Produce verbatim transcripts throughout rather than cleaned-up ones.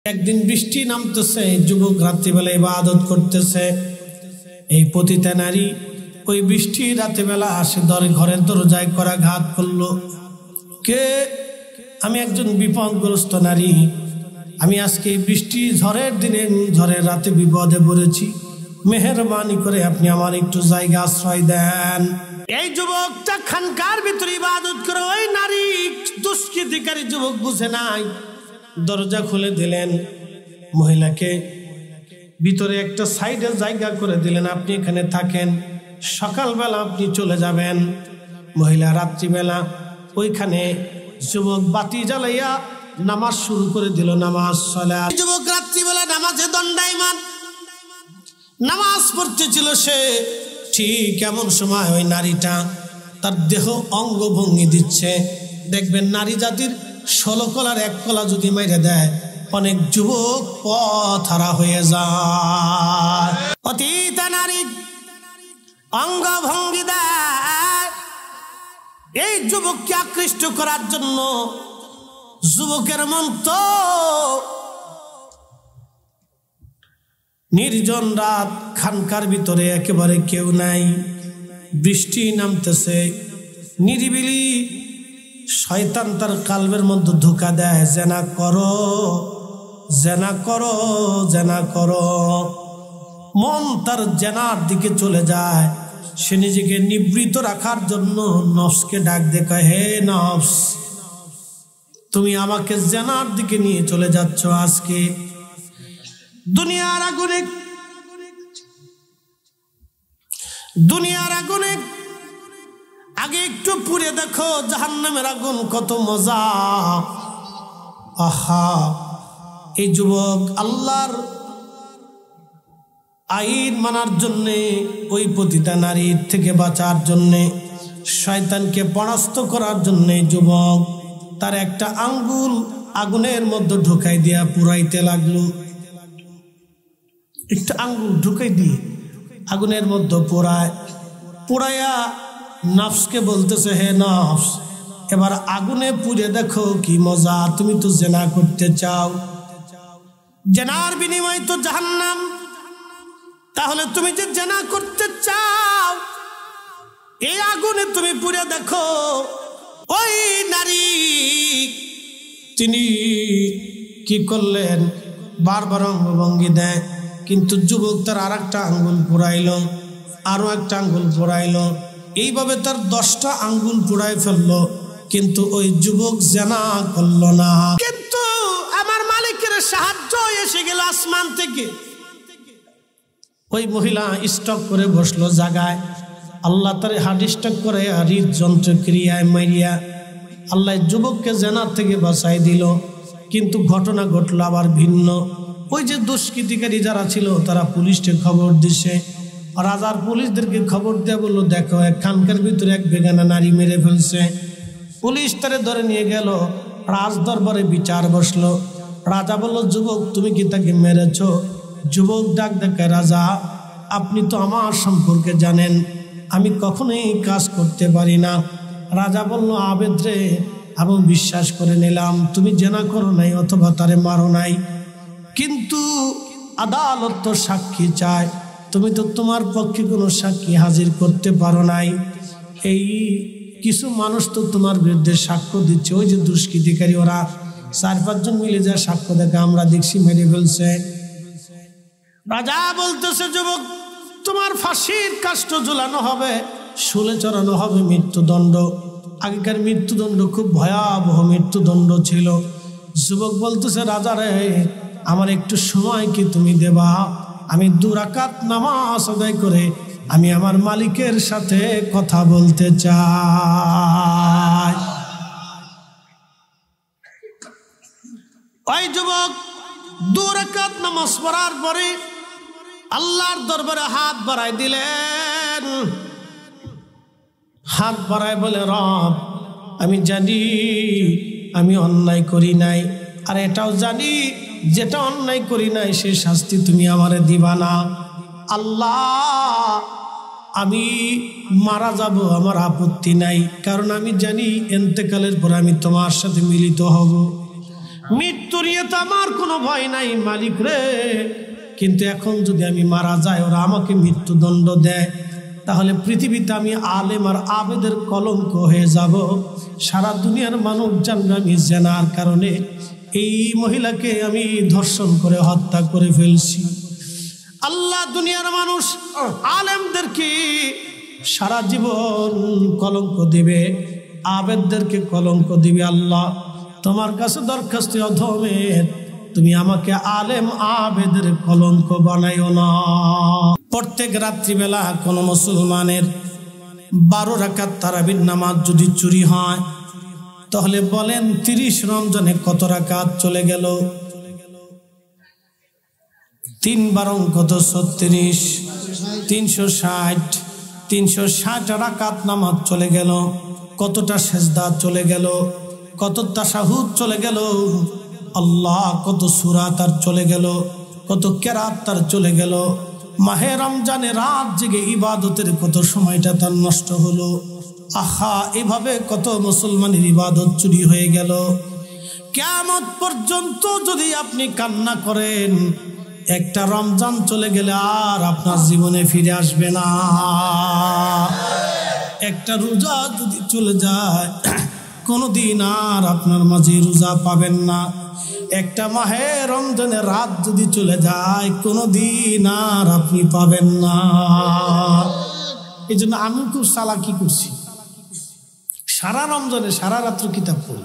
একদিন বৃষ্টি নামতেছে, যুবক রাত্রিবেলা ইবাদত করতেছে। এই পতিতা নারী ওই বৃষ্টি রাত্রিবেলা আসে ধরে ঘরের দরজায় করা ঘাত করলো। কে? আমি একজন বিপদগ্রস্ত নারী, আমি আজকে বৃষ্টি ঝড়ের দিনে ঝড়ের রাতে বিপদে পড়েছি, মেহেরবানি করে আপনি আমার একটু জায়গা আশ্রয় দেন। এই যুবকটা খানকার ভিতরে ইবাদত করে, ওই নারী দুষ্কৃতিকারী যুবক বুঝে নাই, দরজা খুলে দিলেন, মহিলাকে ভিতরে একটা সাইডে জায়গা করে দিলেন, আপনি এখানে থাকেন, সকালবেলা আপনি চলে যাবেন। মহিলা রাত্রিবেলা ওইখানে যুবক বাতি জ্বালাইয়া নামাজ শুরু করে দিল, নামাজ সালাত। যুবক রাত্রিবেলা নামাজে দণ্ডায়মান নামাজ পড়তেছিল সে। ঠিক এমন সময় ওই নারীটা তার দেহ অঙ্গভঙ্গি দিচ্ছে। দেখবেন নারী জাতির ষোলো কলার এক কলা যদি মেরে দেয়, অনেক যুবক পথ হারা হয়ে যায়। অতীত নারী অঙ্গভঙ্গি দেয় এই যুবককে আকৃষ্ট করার জন্য। যুবকের মন তো নির্জন রাত, খানকার ভিতরে একেবারে কেউ নাই, বৃষ্টি নামতেছে, নিরিবিলি। শয়তান তার কালবের মধ্যে ধোঁকা দেয়, জেনা করো, জেনা করো, জেনা করো। মন তার জেনার দিকে চলে যায়। সে নিজেকে নিবৃত রাখার জন্য নফসকে ডাক দেখায়, হে নফস, তুমি আমাকে জেনার দিকে নিয়ে চলে যাচ্ছ। আজকে দুনিয়ার আগুনে, দুনিয়ার আগুনে আগে একটু পুড়ে দেখো জাহান্নামের আগুন কত মজা। আহা, এই যুবক আল্লাহর আইন মানার জন্যে, ওই পতিতা নারীর থেকে বাঁচার জন্যে, শয়তানকে পরাস্ত করার জন্যে যুবক তার একটা আঙ্গুল আগুনের মধ্যে ঢুকাই দিয়া পুরাইতে লাগলো। একটা আঙ্গুল ঢুকাই দিয়ে আগুনের মধ্যে পোড়ায়, পোড়াইয়া নফসকে বলতেছে, হে নফস, এবার আগুনে পুড়ে দেখো কি মজা। তুমি তো জেনা করতে চাও, জেনার বিনিময় তো জাহান্নাম, তাহলে তুমি যে জেনা করতে চাও, এই আগুনে তুমি পুড়ে দেখো। ওই নারী তিনি কি করলেন, বারবার অঙ্গভঙ্গি দেয়, কিন্তু যুবক তার আর একটা আঙ্গুল পোড়াইল, আরো একটা আঙ্গুল পোড়াইল, এইভাবে তার দশটা আঙ্গুল পোড়াই ফেললো, কিন্তু ওই যুবক জেনা করল না। কিন্তু আমার মালিকের সাহায্য এসে গেল আসমান থেকে। ওই মহিলা স্টক করে বসলো জায়গায়, আল্লাহ তার হার্ট স্টক করে হৃদ যন্ত্রক্রিয়ায় মারিয়া আল্লাহ যুবককে জেনার থেকে বাঁচাই দিল। কিন্তু ঘটনা ঘটলো আবার ভিন্ন। ওই যে দুষ্কৃতিকারী যারা ছিল তারা পুলিশকে খবর দিছে, রাজার পুলিশদেরকে খবর দেয়া বললো, দেখো এক খানকার ভিতরে এক বেগানা নারী মেরে ফেলছে। পুলিশ তারে ধরে নিয়ে গেল, রাজ দরবারে বিচার বসলো। রাজা বলল, যুবক তুমি কি তাকে মেরেছ? যুবক ডাক দেখে, রাজা আপনি তো আমার সম্পর্কে জানেন, আমি কখনোই কাজ করতে পারি না। রাজা বলল, আবেদ রে, আমি বিশ্বাস করে নিলাম তুমি জেনা করো নাই অথবা তারে মারো নাই, কিন্তু আদালত তো সাক্ষী চায়, তুমি তো তোমার পক্ষে কোনো সাক্ষী হাজির করতে পারো নাই। এই কিছু মানুষ তো তোমার বিরুদ্ধে সাক্ষ্য দিচ্ছে, ওই যে দুষ্কৃতিকারী, ওরা চার পাঁচজন মিলে যা সাক্ষ্য দেখে আমরা দেখছি মেরে ফেলছে। রাজা বলতেছে, যুবক তোমার ফাঁসির কাষ্ঠ ঝুলানো হবে, শুলে চড়ানো হবে মৃত্যুদণ্ড। আগেকার মৃত্যুদণ্ড খুব ভয়াবহ মৃত্যুদণ্ড ছিল। যুবক বলতেছে, রাজা রে, আমার একটু সময় কি তুমি দেবা? আমি দু রাকাত নামাজ আদায় করে আমি আমার মালিকের সাথে কথা বলতে চাই। ওই যুবক দু রাকাত নামাজ পড়ার পরে আল্লাহর দরবারে হাত বাড়াই দিলেন। হাত বাড়ায় বলে, রব আমি জানি আমি অন্যায় করি নাই, আর এটাও জানি যেটা অন্যায় করি নাই সে শাস্তি তুমি আমারে দিবা না। আল্লাহ আমি মারা যাব, আমার আপত্তি নাই, কারণ আমি জানি এন্তেকালের পর আমি তোমার সাথে মিলিত হব। মৃত্যু নিয়ে তো আমার কোনো ভয় নাই মালিক রে, কিন্তু এখন যদি আমি মারা যাই, ওরা আমাকে মৃত্যুদণ্ড দেয়, তাহলে পৃথিবীতে আমি আলেম আর আবেদের কলঙ্ক হয়ে যাব। সারা দুনিয়ার মানুষ জানবে আমি জেনার কারণে এই মহিলাকে আমি ধর্ষণ করে হত্যা করে ফেলছি। আল্লাহ দুনিয়ার মানুষ আলেমদেরকে সারা জীবন কলঙ্ক দিবে, আবেদদেরকে কলঙ্ক দিবে। আল্লাহ তোমার কাছে দরখাস্ত অধমের, তুমি আমাকে আলেম আবেদের কলঙ্ক বানাইও না। প্রত্যেক রাত্রিবেলা কোন মুসলমানের বারো রাকাত তারাবির নামাজ যদি চুরি হয়, তাহলে বলেন তিরিশ রমজানে কত রাকাত চলে গেল? তিন বারং কত? ছত্রিশ, তিনশো ষাট তিনশো ষাট রাকাত নামাজ চলে গেল। কতটা সেজদা চলে গেল, কত তাশাহুদ চলে গেল, আল্লাহ কত সূরা তার চলে গেল, কত কেরাত তার চলে গেল। মাহে রমজানে রাত জেগে ইবাদতের কত সময়টা তার নষ্ট হলো। আহা, এভাবে কত মুসলমানের ইবাদত চুরি হয়ে গেল। কিয়ামত পর্যন্ত যদি আপনি কান্না করেন, একটা রমজান চলে গেলে আর আপনার জীবনে ফিরে আসবে না। একটা রোজা যদি চলে যায়, কোনোদিন আর আপনার মাঝে রোজা পাবেন না। একটা মাহে রমজানের রাত যদি চলে যায়, কোনোদিন আর আপনি পাবেন না। এই জন্য আমি খুব চালাকি করছি, সারা রমজানে সারা রাত্র কিতাব পড়ি।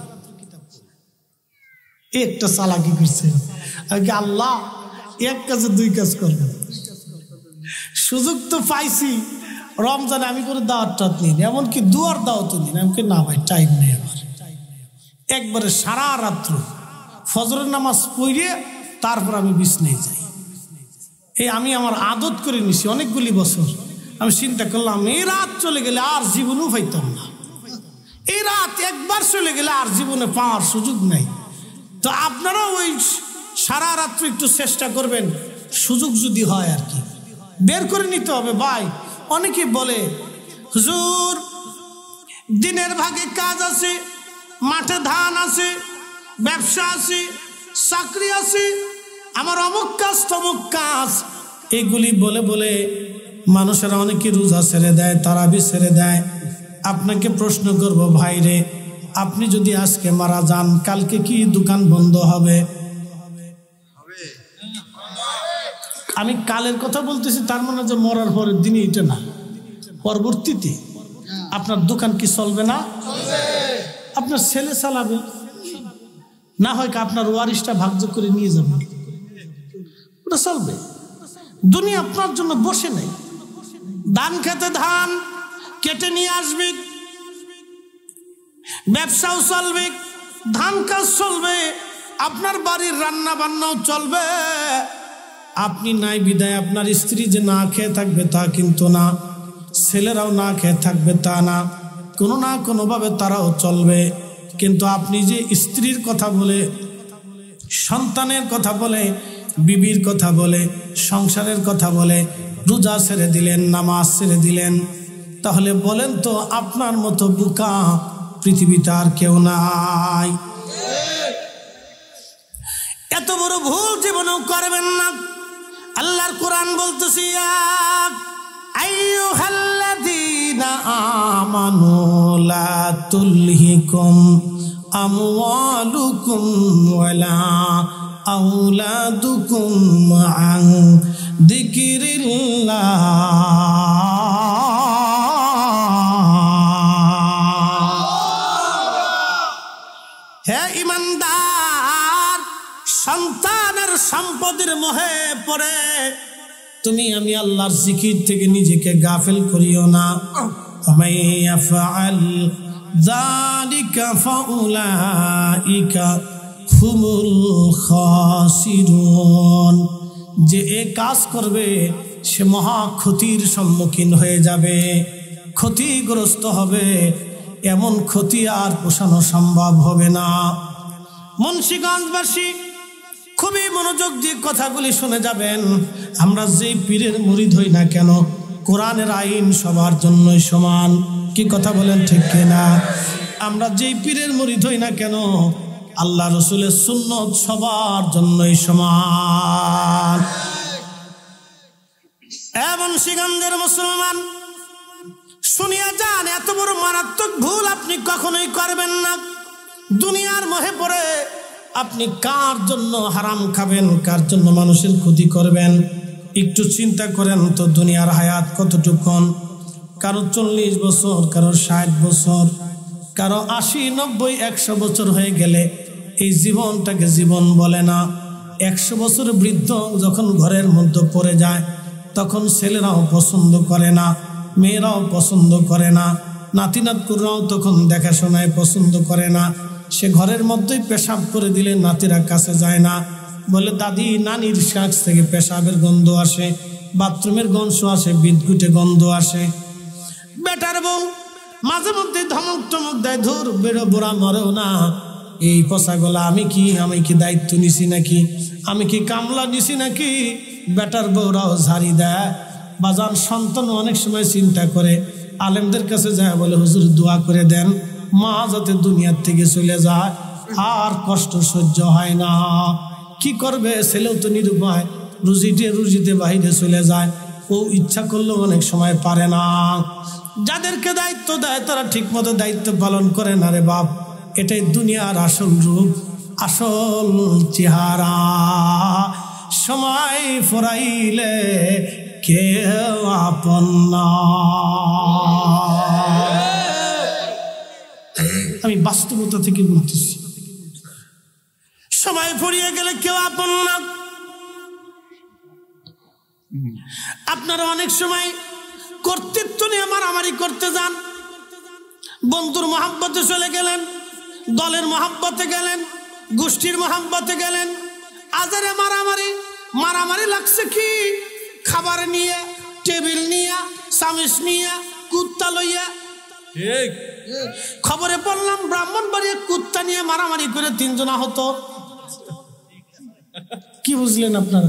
একটা চালাকি করছে, আল্লাহ এক কাজে দুই কাজ করবেন। সুযোগ তো পাইছি রমজানে, আমি করে দাওয়াতটা নিন, এমনকি দুয়ার দাওয়াত নিন। এমনকি না ভাই, টাইম নেই আমার। একবারে সারা রাত্র ফজরের নামাজ পড়ে তারপর আমি বিছানায় যাই। এই আমি আমার আদত করে নিছি অনেকগুলি বছর। আমি চিন্তা করলাম, এই রাত চলে গেলে আর জীবনেও পাইতাম না। এই রাত একবার চলে গেলে আর জীবনে পাওয়ার সুযোগ নাই। তো আপনারাও ওই সারা রাত্র একটু চেষ্টা করবেন, সুযোগ যদি হয় আর কি বের করে নিতে হবে। ভাই অনেকে বলে, হুজুর দিনের ভাগে কাজ আছে, মাঠে ধান আছে, ব্যবসা আছে, চাকরি আছে, আমার অমুক কাজ তমুক কাজ, এগুলি বলে বলে মানুষেরা অনেকে রোজা ছেড়ে দেয়, তারাবি ছেড়ে দেয়। আপনাকে প্রশ্ন করব, ভাই রে, আপনি যদি আজকে মারা যান, কালকে কি দোকান বন্ধ হবে? আমি কালের কথা বলতেছি, তার মানে যে মরার পরের দিনই এটা না, পরবর্তীতে আপনার দোকান কি চলবে না? আপনার ছেলে চালাবে, না হয় আপনার ওয়ারিশটা ভাগ্য করে নিয়ে যাবে, ওটা চলবে। দুনিয়া আপনার জন্য বসে নেই। ধান খেতে ধান কেটে নিয়ে আসবে, ব্যবসাও চলবে, ধান কাজ চলবে, আপনার বাড়ির রান্না বান্নাও চলবে। আপনি নাই বিদায় আপনার স্ত্রী যে না খেয়ে থাকবে তা কিন্তু না, ছেলেরাও না খেয়ে থাকবে তা না, কোনো না কোনোভাবে তারাও চলবে। কিন্তু আপনি যে স্ত্রীর কথা বলে, সন্তানের কথা বলে, বিবির কথা বলে, সংসারের কথা বলে রোজা ছেড়ে দিলেন, নামাজ ছেড়ে দিলেন, তাহলে বলেন তো আপনার মতো বোকা পৃথিবীতে আর কেউ নাই। এত বড় ভুল জীবনেও করবেন না। আল্লাহর কোরআন বলতেছি, আইয়ুহাল্লাযীনা আমানু লা তুলহিকুম আমওয়ালুকুম ওয়ালা আওলাদুকুম আন যিকরিল্লাহ। হে ঈমানদার, সন্তানের সম্পদের মোহে পড়ে তুমি আমি আল্লাহর জিকির থেকে নিজেকে গাফিল করিও না। মাইয়াফআল যালিকা ফাউলাইকা হুমুল খাসিরুন। যে এ কাজ করবে সে মহা ক্ষতির সম্মুখীন হয়ে যাবে, ক্ষতিগ্রস্ত হবে। এমন ক্ষতি আর পোষানো সম্ভব হবে না। মুন্সিগঞ্জবাসী খুবই মনোযোগ দিয়ে কথাগুলি শুনে যাবেন। আমরা যেই পীরের মুরিদ হই না কেন, কোরআনের আইন সবার জন্যই সমান। কি কথা বলেন ঠিক কিনা? আমরা যেই পীরের মুরিদ হই না কেন, আল্লাহ রসুলের সুন্নত সবার জন্যই সমান। এমন শিগঞ্জের মুসলমান শুনিয়া যান, এত বড় মারাত্মক ভুল আপনি কখনোই করবেন না। দুনিয়ার মোহে পড়ে আপনি কার জন্য হারাম খাবেন, কার জন্য মানুষের ক্ষতি করবেন? একটু চিন্তা করেন তো, দুনিয়ার হায়াত কতটুকুন? কারো চল্লিশ বছর, কারো ষাট বছর, কারো আশি নব্বই একশো বছর হয়ে গেলে এই জীবনটাকে জীবন বলে না। একশো বছর বৃদ্ধ যখন ঘরের মধ্যে পড়ে যায় তখন ছেলেরাও পছন্দ করে না, মেয়েরাও পছন্দ করে না, নাতি নাতকুরাও তখন দেখাশোনায় পছন্দ করে না। সে ঘরের মধ্যেই পেশাব করে দিলে নাতিরা কাছে যায় না, বলে দাদি নানির কাছ থেকে পেশাবের গন্ধ আসে, বাথরুমের গন্ধ আসে, বিদ্যুটে গন্ধ আসে। বেটার বউ মাঝে মধ্যে ধমক টমক দেয়, ধুর বেরো বুড়া মরেও না, এই পচাগোলা আমি কি আমি কি দায়িত্ব নিছি নাকি, আমি কি কামলা নিছি নাকি? বেটার বউরাও ঝাড়ি দেয়। বাজান সন্তান অনেক সময় চিন্তা করে, আলেমদের কাছে যায়, বলে হুজুর দোয়া করে দেন মা যাতে দুনিয়ার থেকে চলে যায়, আর কষ্ট সহ্য হয় না। কি করবে, ছেলেও তো নিরুপায়, রুজিতে রুজিতে বাহিরে চলে যায়, ও ইচ্ছা করলেও অনেক সময় পারে না। যাদেরকে দায়িত্ব দেয় তারা ঠিক মতো দায়িত্ব পালন করে না রে বাপ। এটাই দুনিয়ার আসল রূপ, আসল চেহারা। সময় ফুরাইলে কেউ আপন না। আমি বাস্তবতা থেকে বলতেছি, সময় ফুরিয়ে গেলে কেউ আপন না। আপনারা অনেক সময় কর্তৃত্ব নিয়ে মারামারি করতে যান, বন্ধুর মহাব্বতে চলে গেলেন, দলের মহাব্বতে গেলেন, গোষ্ঠীর মহাব্বতে গেলেন, আজারে মারামারি। মারামারি লাগছে কি? খাবার নিয়ে, টেবিল নিয়ে, চামিচ নিয়ে, কুত্তা লইয়া। খবরে পড়লাম ব্রাহ্মণবাড়িয়া কুত্তা নিয়ে মারামারি করে তিনজন আহত। কি বুঝলেন আপনারা?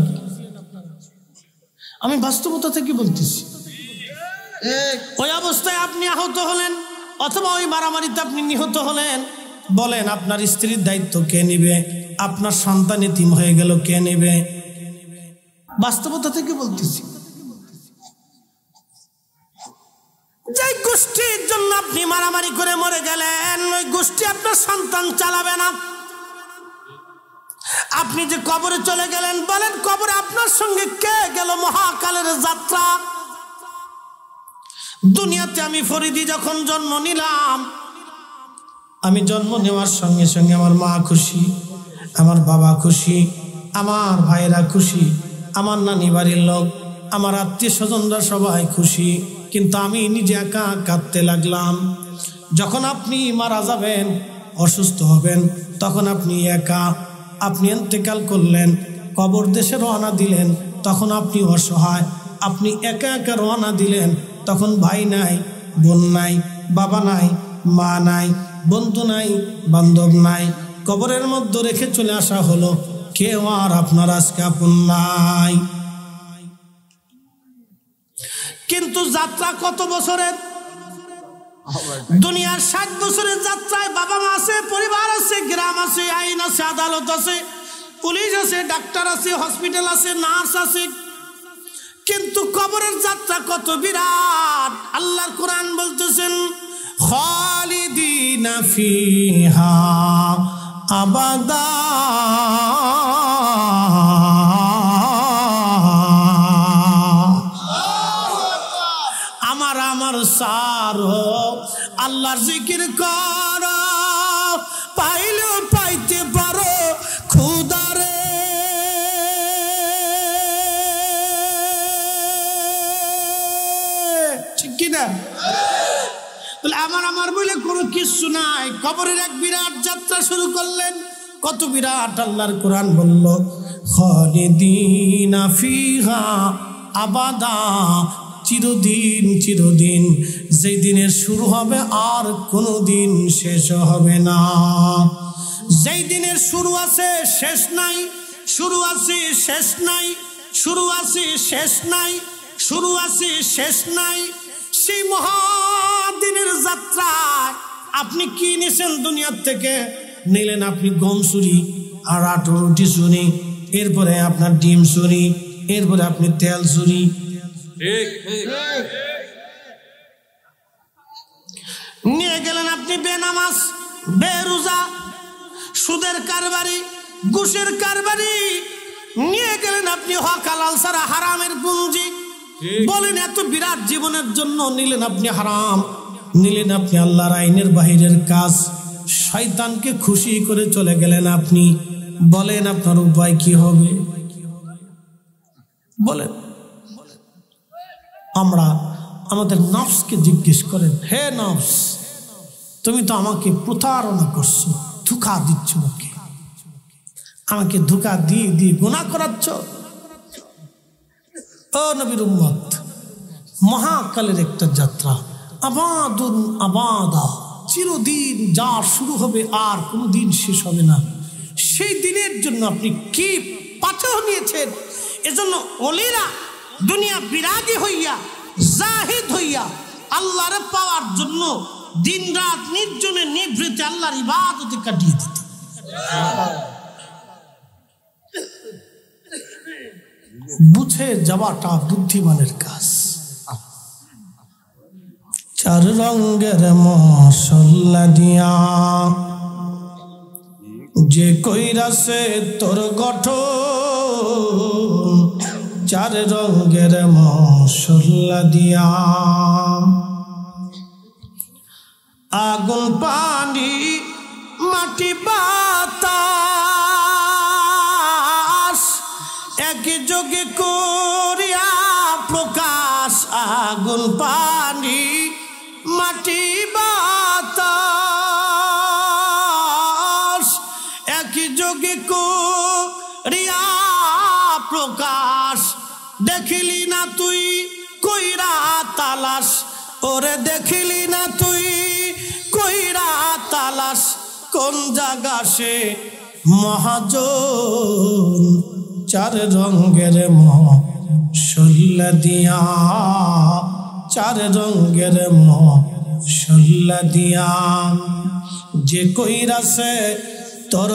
আমি বাস্তবতা থেকে বলতেছি। ওই অবস্থায় আপনি আহত হলেন অথবা ওই মারামারিতে আপনি নিহত হলেন, বলেন আপনার স্ত্রীর দায়িত্ব কে নেবে? আপনার সন্তান এতিম হয়ে গেল, কে নেবে? বাস্তবতা থেকে বলতেছি। যে গোষ্ঠীর জন্য আপনি মারামারি করে মরে গেলেন, ওই গোষ্ঠী আপনার সন্তান চালাবে না। আপনি যে কবরে চলে গেলেন, বলেন কবরে আপনার সঙ্গে কে গেল? মহাকালের যাত্রা। দুনিয়াতে আমি ফরিদি যখন জন্ম নিলাম, আমি জন্ম নেওয়ার সঙ্গে সঙ্গে আমার মা খুশি, আমার বাবা খুশি, আমার ভাইরা খুশি, আমার নানি বাড়ির লোক, আমার আত্মীয় স্বজনরা সবাই খুশি, কিন্তু আমি নিজে একা কাঁদতে লাগলাম। যখন আপনি মারা যাবেন, অসুস্থ হবেন, তখন আপনি একা। আপনি ইন্তেকাল করলেন, কবর দেশে রওনা দিলেন, তখন আপনি অসহায়। আপনি একা একা রওনা দিলেন, তখন ভাই নাই, বোন নাই, বাবা নাই, মা নাই, বন্ধু নাই, বান্ধব নাই, কবরের মধ্যে রেখে চলে আসা হলো। কেউ আর আপনার আজকে আপন নাই। কিন্তু যাত্রা কত বছরের? দুনিয়ার ষাট বছরের যাত্রায় বাবা মা আছে, পরিবার আছে, গ্রাম আছে, আইন আছে, আদালত আছে, পুলিশ আছে, ডাক্তার আছে, হসপিটাল আছে, নার্স আছে। কিন্তু কবরের যাত্রা কত বিরাট। আল্লাহর কোরআন বলতেছেন, খালিদিনা ফিহা আবাদা। আমার আমার সারো আল্লাহর জিকির করো, পাইলেও পাইতে পারো খুদারে। ঠিক কিনা? আমার আমার বলে কোনো কিছু নাই। কবরের এক বিরাট যাত্রা শুরু করলেন। কত বিরাট! আল্লাহর কোরআন বলল, খালিদিনা ফিহা আবাদা, চিরদিন চিরদিন। যেই দিনের শুরু হবে আর কোনো দিন শেষ হবে না। যেই দিনের শুরু আছে শেষ নাই, শুরু আছে শেষ নাই, শুরু আছে শেষ নাই, শুরু আছে শেষ নাই। সেই মহাদিনের যাত্রায় আপনি কি নিছেন দুনিয়ার থেকে? নিলেন আপনি গম চুরি আর আটো রুটি চুরি, এরপরে আপনার ডিম চুরি, এরপরে আপনি তেল চুরি। নিয়ে গেলেন আপনি বেনামাজ, বেরোজা, সুদের কারবারি, ঘুষের কারবারি। নিয়ে গেলেন আপনি হক হালাল ছাড়া হারামের পুঞ্জি। বলেন এত বিরাট জীবনের জন্য নিলেন আপনি হারাম, নিলেন আপনি আল্লাহর আইনের বাহিরের কাজ, শয়তানকে খুশি করে চলে গেলেন আপনি। বলেন আপনার উপায় কি হবে? বলেন। আমরা আমাদের নফসকে জিজ্ঞেস করেন, হে নফস, তুমি তো আমাকে প্রতারণা করছো, ধোঁকা দিচ্ছ, ওকে আমাকে ধোঁকা দিয়ে দিয়ে গুনাহ করাচ্ছ। ও নবীর উম্মত, মহাকালের একটা যাত্রা, আবাদুন আবাদা, চিরদিন যা শুরু হবে আর কোনোদিন শেষ হবে না। সেই দিনের জন্য আপনি কি পাথর নিয়েছেন? এজন্য ওলিরা দুনিয়া বিরাগী হইয়া, জাহিদ হইয়া আল্লাহরে পাওয়ার জন্য দিন রাত নির্জনে নিভৃতে আল্লাহর ইবাদতে কাটিয়ে দিত। বুঝে যাওয়াটা বুদ্ধিমানের কাজ। চার রঙের মশলা দিয়া যে কইরাছে তোর গঠন, চার রঙের মশলা দিয়া আগুন পানি মাটি বাতাস একই যোগে করিয়া প্রকাশ। আগুন পানি মাটি বাতাস একই যোগে করিয়া প্রকাশ। দেখিলি না তুই কইরা তালাশ, ওরে দেখিলি না তুই কইরা তালাশ, কোন জায়গা সে মহাজন। চার রঙের মশলা দিয়া, চার রঙের মশলা দিয়া যে কইরাছে তোর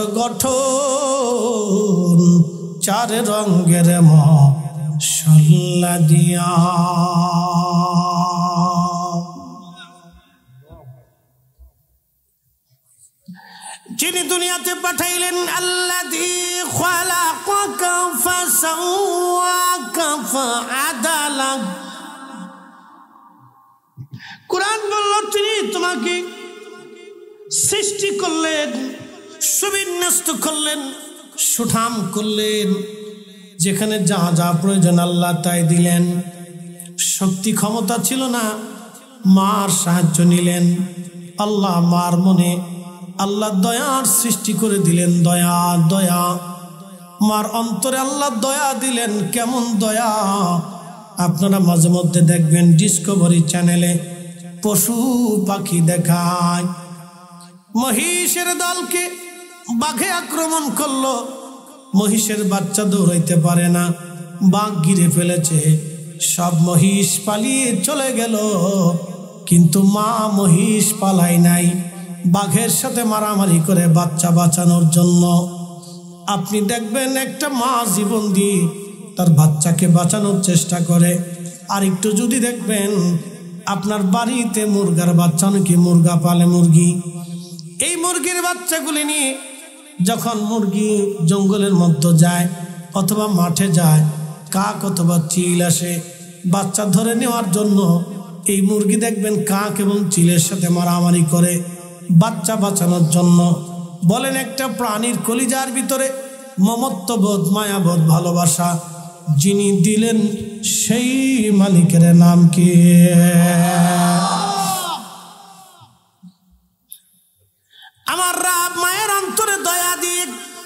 গঠন, চার রঙের মশলা দিয়া। যিনি দুনিয়াতে পাঠাইলেন, আল্লাযী খালাকাকা ফাসাওয়াকা ফাআদালাক। কুরআন বলল তিনি তোমাকে সৃষ্টি করলেন, সুবিন্যস্ত করলেন, সুঠাম করলেন। যেখানে যা যা প্রয়োজন আল্লাহ তাই দিলেন। শক্তি ক্ষমতা ছিল না, মার সাহায্য নিলেন। আল্লাহ মার মনে আল্লাহ দয়ার সৃষ্টি করে দিলেন। দয়া দয়া মার অন্তরে আল্লাহ দয়া দিলেন। কেমন দয়া? আপনারা মাঝে মধ্যে দেখবেন ডিসকভারি চ্যানেলে পশু পাখি দেখায়। মহিষের দলকে বাঘে আক্রমণ করলো, মহিষের বাচ্চা দৌড়াইতে পারে না, বাঘ ঘিরে ফেলেছে, সব মহিষ পালিয়ে চলে গেল, কিন্তু মা মহিষ পালাই নাই, বাঘের সাথে মারামারি করে বাচ্চা বাঁচানোর জন্য। আপনি দেখবেন একটা মা জীবন দিয়ে তার বাচ্চাকে বাঁচানোর চেষ্টা করে। আর একটু যদি দেখবেন আপনার বাড়িতে মুরগার বাচ্চা, নাকি মুরগা পালে মুরগি, এই মুরগির বাচ্চাগুলি নিয়ে যখন মুরগি জঙ্গলের মধ্যে যায় অথবা মাঠে যায়, কাক অথবা চিল আসে বাচ্চা ধরে নেওয়ার জন্য। এই মুরগি দেখবেন কাক এবং চিলের সাথে মারামারি করে বাচ্চা বাঁচানোর জন্য। বলেন একটা প্রাণীর কলিজার ভিতরে মমত্ববোধ, মায়াবোধ, ভালোবাসা যিনি দিলেন সেই মালিকের নাম কি? আমার রাব মায়ের অন্তরে দয়া দিয়ে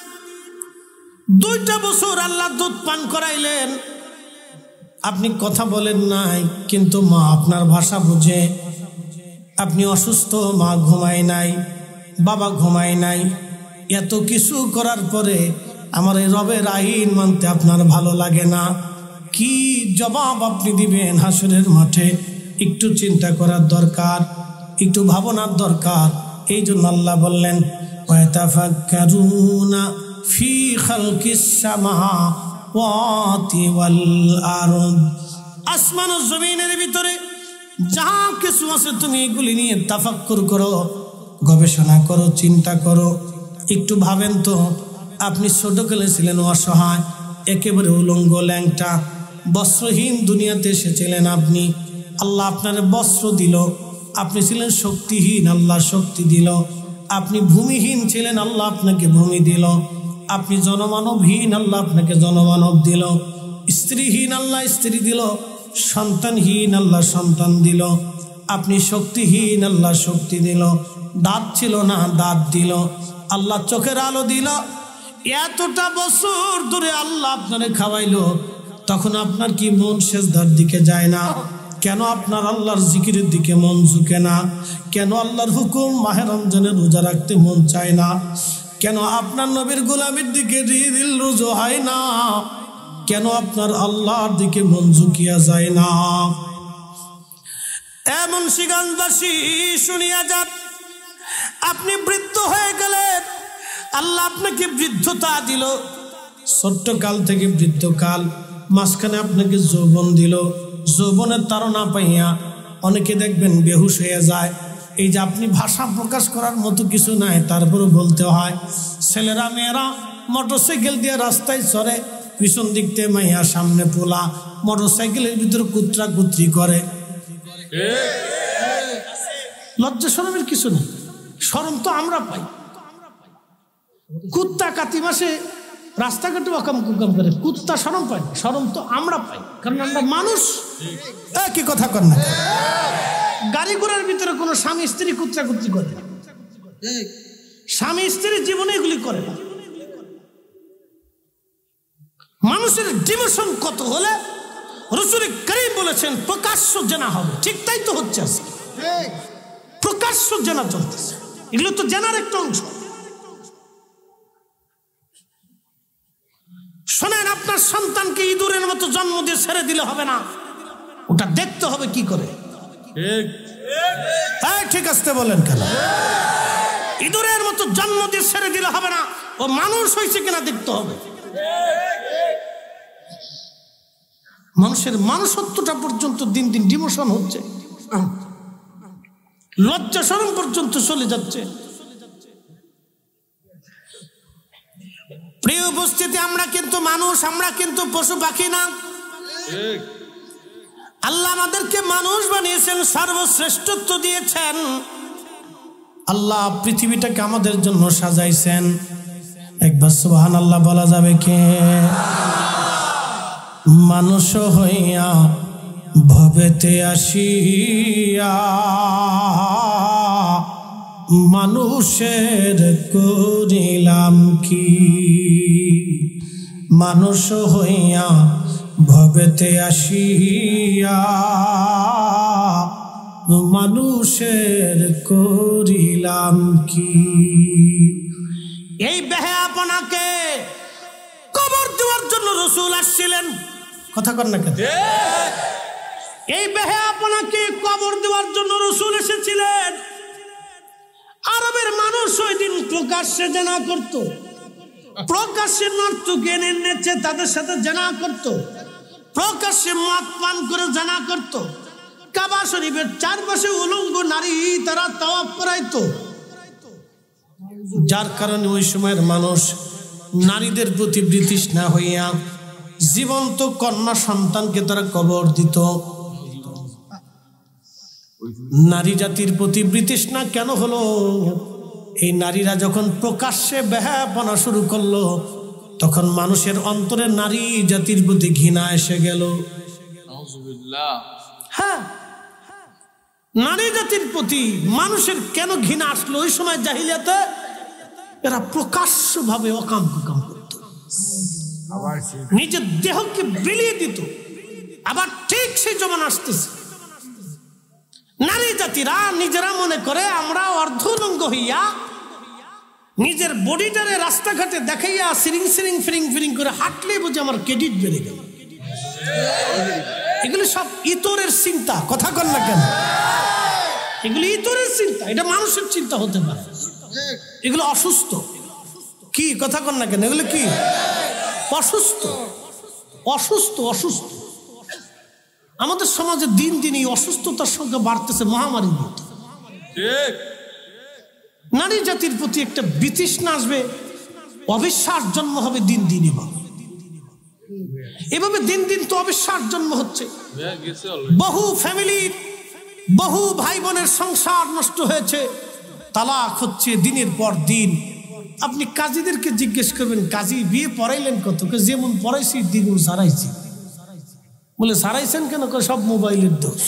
দুইটা বছর আল্লাহ দুধ পান করাইলেন। আপনি কথা বলেন নাই, কিন্তু মা আপনার ভাষা বুঝে। আপনি অসুস্থ, মা ঘুমায় নাই, বাবা ঘুমায় নাই। এত কিছু করার পরে আমার এই রবের আইন মানতে আপনার ভালো লাগে না। কি জবাব আপনি দিবেন হাসরের মাঠে? একটু চিন্তা করার দরকার, একটু ভাবনার দরকার। এই জন্য আল্লাহ বললেন ওয়াতাফাক্কারুনা ফি খালকিস সামাওয়াতি ওয়াল আরদ। আসমান ও জমিনের ভিতরে যা কিছু আছে তুমি এগুলি নিয়ে তাফাক্কুর করো, গবেষণা করো, চিন্তা করো। একটু ভাবেন তো, আপনি ছোটকালে ছিলেন অসহায়, একেবারে উলঙ্গ ল্যাংটা, বস্ত্রহীন দুনিয়াতে এসেছিলেন আপনি। আল্লাহ আপনার বস্ত্র দিল। আপনি ছিলেন শক্তিহীন, আল্লাহ শক্তি দিল। আপনি ভূমিহীন ছিলেন, আল্লাহ আপনাকে ভূমি দিল। আপনি জনমানবহীন, আল্লাহ আপনাকে জনমানব দিল। স্ত্রীহীন, আল্লাহ স্ত্রী দিল। সন্তানহীন, আল্লাহ সন্তান দিল। আপনি শক্তিহীন, আল্লাহ শক্তি দিল। দাঁত ছিল না, দাঁত দিল। আল্লাহ চোখের আলো দিল। এতটা বছর ধরে আল্লাহ আপনারে খাওয়াইলো, তখন আপনার কি মন সেজদার দিকে যায় না? কেন আপনার আল্লাহর জিকিরের দিকে মন ঝুঁকে না? কেন আল্লাহর হুকুম মাহে রমজানে রোজা রাখতে মন চায় না? কেন আপনার নবীর গোলামের দিকে দিল রুজু হয় না? কেন আপনার আল্লাহর দিকে মন ঝুঁকিয়া যায় না? এমন মুন্সিগঞ্জবাসী শুনিয়া যান, আপনি বৃদ্ধ হয়ে গেলেন, আল্লাহ আপনাকে বৃদ্ধতা দিল। ছোট্ট কাল থেকে বৃদ্ধকাল, মাঝখানে আপনাকে যৌবন দিল। যৌবনের তাড়না পাইয়া অনেকে দেখবেন বেহুশ হয়ে যায়। এই যে আপনি ভাষা প্রকাশ করার মতো কিছু নাই, তারপরে বলতে হয়। ছেলেরা মেয়েরা মোটরসাইকেল দিয়ে রাস্তায় চড়ে, পিছন দিক থেকে মাইয়া, সামনে পোলা, মোটরসাইকেলের ভিতরে কুত্রা কুত্রি করে। লজ্জা শরমের কিছু নেই, শরম তো আমরা পাই। কুত্তা কাতি মাসে রাস্তাঘাটে অকাম কুকাম করে, কুত্তা শরম পায় না, শরম তো আমরা পাই, কারণ আমরা মানুষ। কি কথা কর না, গাড়ি ঘোড়ার ভিতরে কোনো স্বামী স্ত্রী কুত্রা কুত্রি করে না, স্বামী স্ত্রীর জীবনে এগুলি করে না। মানুষের ডিমোশন কত হলে রাসূল করিম বলেছেন প্রকাশ্য জেনা হবে। ঠিক তাই তো হচ্ছে আজকে, প্রকাশ্য জেনা চলতেছে। এগুলো তো জেনার একটা অংশ। শোনেন, আপনার সন্তানকে ইঁদুরের মতো জন্ম দিয়ে ছেড়ে দিলে হবে না, ওটা দেখতে হবে কি করে। ঠিক আসতে বলেন কেন? ইঁদুরের মতো জন্ম দিয়ে ছেড়ে দিলে হবে না, ও মানুষ হয়েছে কিনা দেখতে হবে। মানুষের মানুষত্বটা পর্যন্ত দিন দিন ডিমোশন হচ্ছে, লজ্জা শরম পর্যন্ত চলে যাচ্ছে। প্রিয় উপস্থিতি, আমরা কিন্তু মানুষ, আমরা কিন্তু পশু পাখি না। আল্লাহ আমাদেরকে মানুষ বানিয়েছেন, সর্বশ্রেষ্ঠত্ব দিয়েছেন। আল্লাহ পৃথিবীটাকে আমাদের জন্য সাজাইছেন। একবার সুবহানাল্লাহ বলা যাবে কে? মানুষ হইয়া ভবেতে আসিয়া মানুষের করিলাম কি? মানুষ হইয়া ভবেতে আসিয়া মানুষের করিলাম কি? এই বেহায়াপনাকে কবর দেওয়ার জন্য রাসূল আসছিলেন। কথা কর না কেন? এই বেহায়াপনাকে কবর দেওয়ার জন্য রাসূল এসেছিলেন। আরবের মানুষ ওই দিন প্রকাশ্যে জেনা করত, প্রকাশ্যে নর্তকীদের নেচে তাদের সাথে জেনা করত, প্রকাশ্যে মদ পান করে জেনা করত। কাবা শরীফের চারপাশে উলঙ্গ নারী তারা তাওয়াফ করাইতো। যার কারণে ওই সময়ের মানুষ নারীদের প্রতি বিতৃষ্ণা হইয়া জীবন্ত কন্যা সন্তানকে তারা কবর দিত। নারী জাতির প্রতি বিতৃষ্ণা কেন হলো? এই নারীরা যখন প্রকাশ্যে বেহায়াপনা শুরু করলো, তখন মানুষের অন্তরে নারী জাতির প্রতি ঘৃণা এসে গেল। হ্যাঁ, নারী জাতির প্রতি মানুষের কেন ঘৃণা আসলো? ওই সময় জাহিলিয়াতে এরা প্রকাশ্য ভাবে অকাম কুকাম করত, নিজের দেহকে বিলিয়ে দিত। আবার ঠিক সেই জমান আসতেছে, নারী জাতিরা নিজেরা মনে করে আমরা অর্ধলঙ্গ হইয়া নিজের বডিটারে রাস্তাঘাটে দেখাইয়া সিরিং সিরিং ফিরিং ফিরিং করে হাঁটলে বুঝে আমার ক্রেডিট বেড়ে গেল। এগুলি সব ইতরের চিন্তা। কথা কর না কেন? এগুলি ইতরের চিন্তা, এটা মানুষের চিন্তা হতে পারে। এগুলো অসুস্থ। কি কথা কন না কেন? এগুলো কি অসুস্থ? অসুস্থ অসুস্থ আমাদের সমাজে দিন দিন এই অসুস্থতার সংখ্যা বাড়তেছে মহামারীর মতো। নারী জাতির প্রতি একটা বিতৃষ্ণা আসবে, অবিশ্বাস জন্ম হবে দিন দিন। এভাবে দিন দিন তো অবিশ্বাস জন্ম হচ্ছে। বহু ফ্যামিলির বহু ভাই বোনের সংসার নষ্ট হয়েছে, তালাক হচ্ছে দিনের পর দিন। আপনি কাজীদেরকে জিজ্ঞেস করবেন, কাজী বিয়ে পড়াইলেন কত? যেমন পড়াইছি দ্বিগুণ সারাইছি। বলে সারাইছেন কেন? সব মোবাইলের দোষ।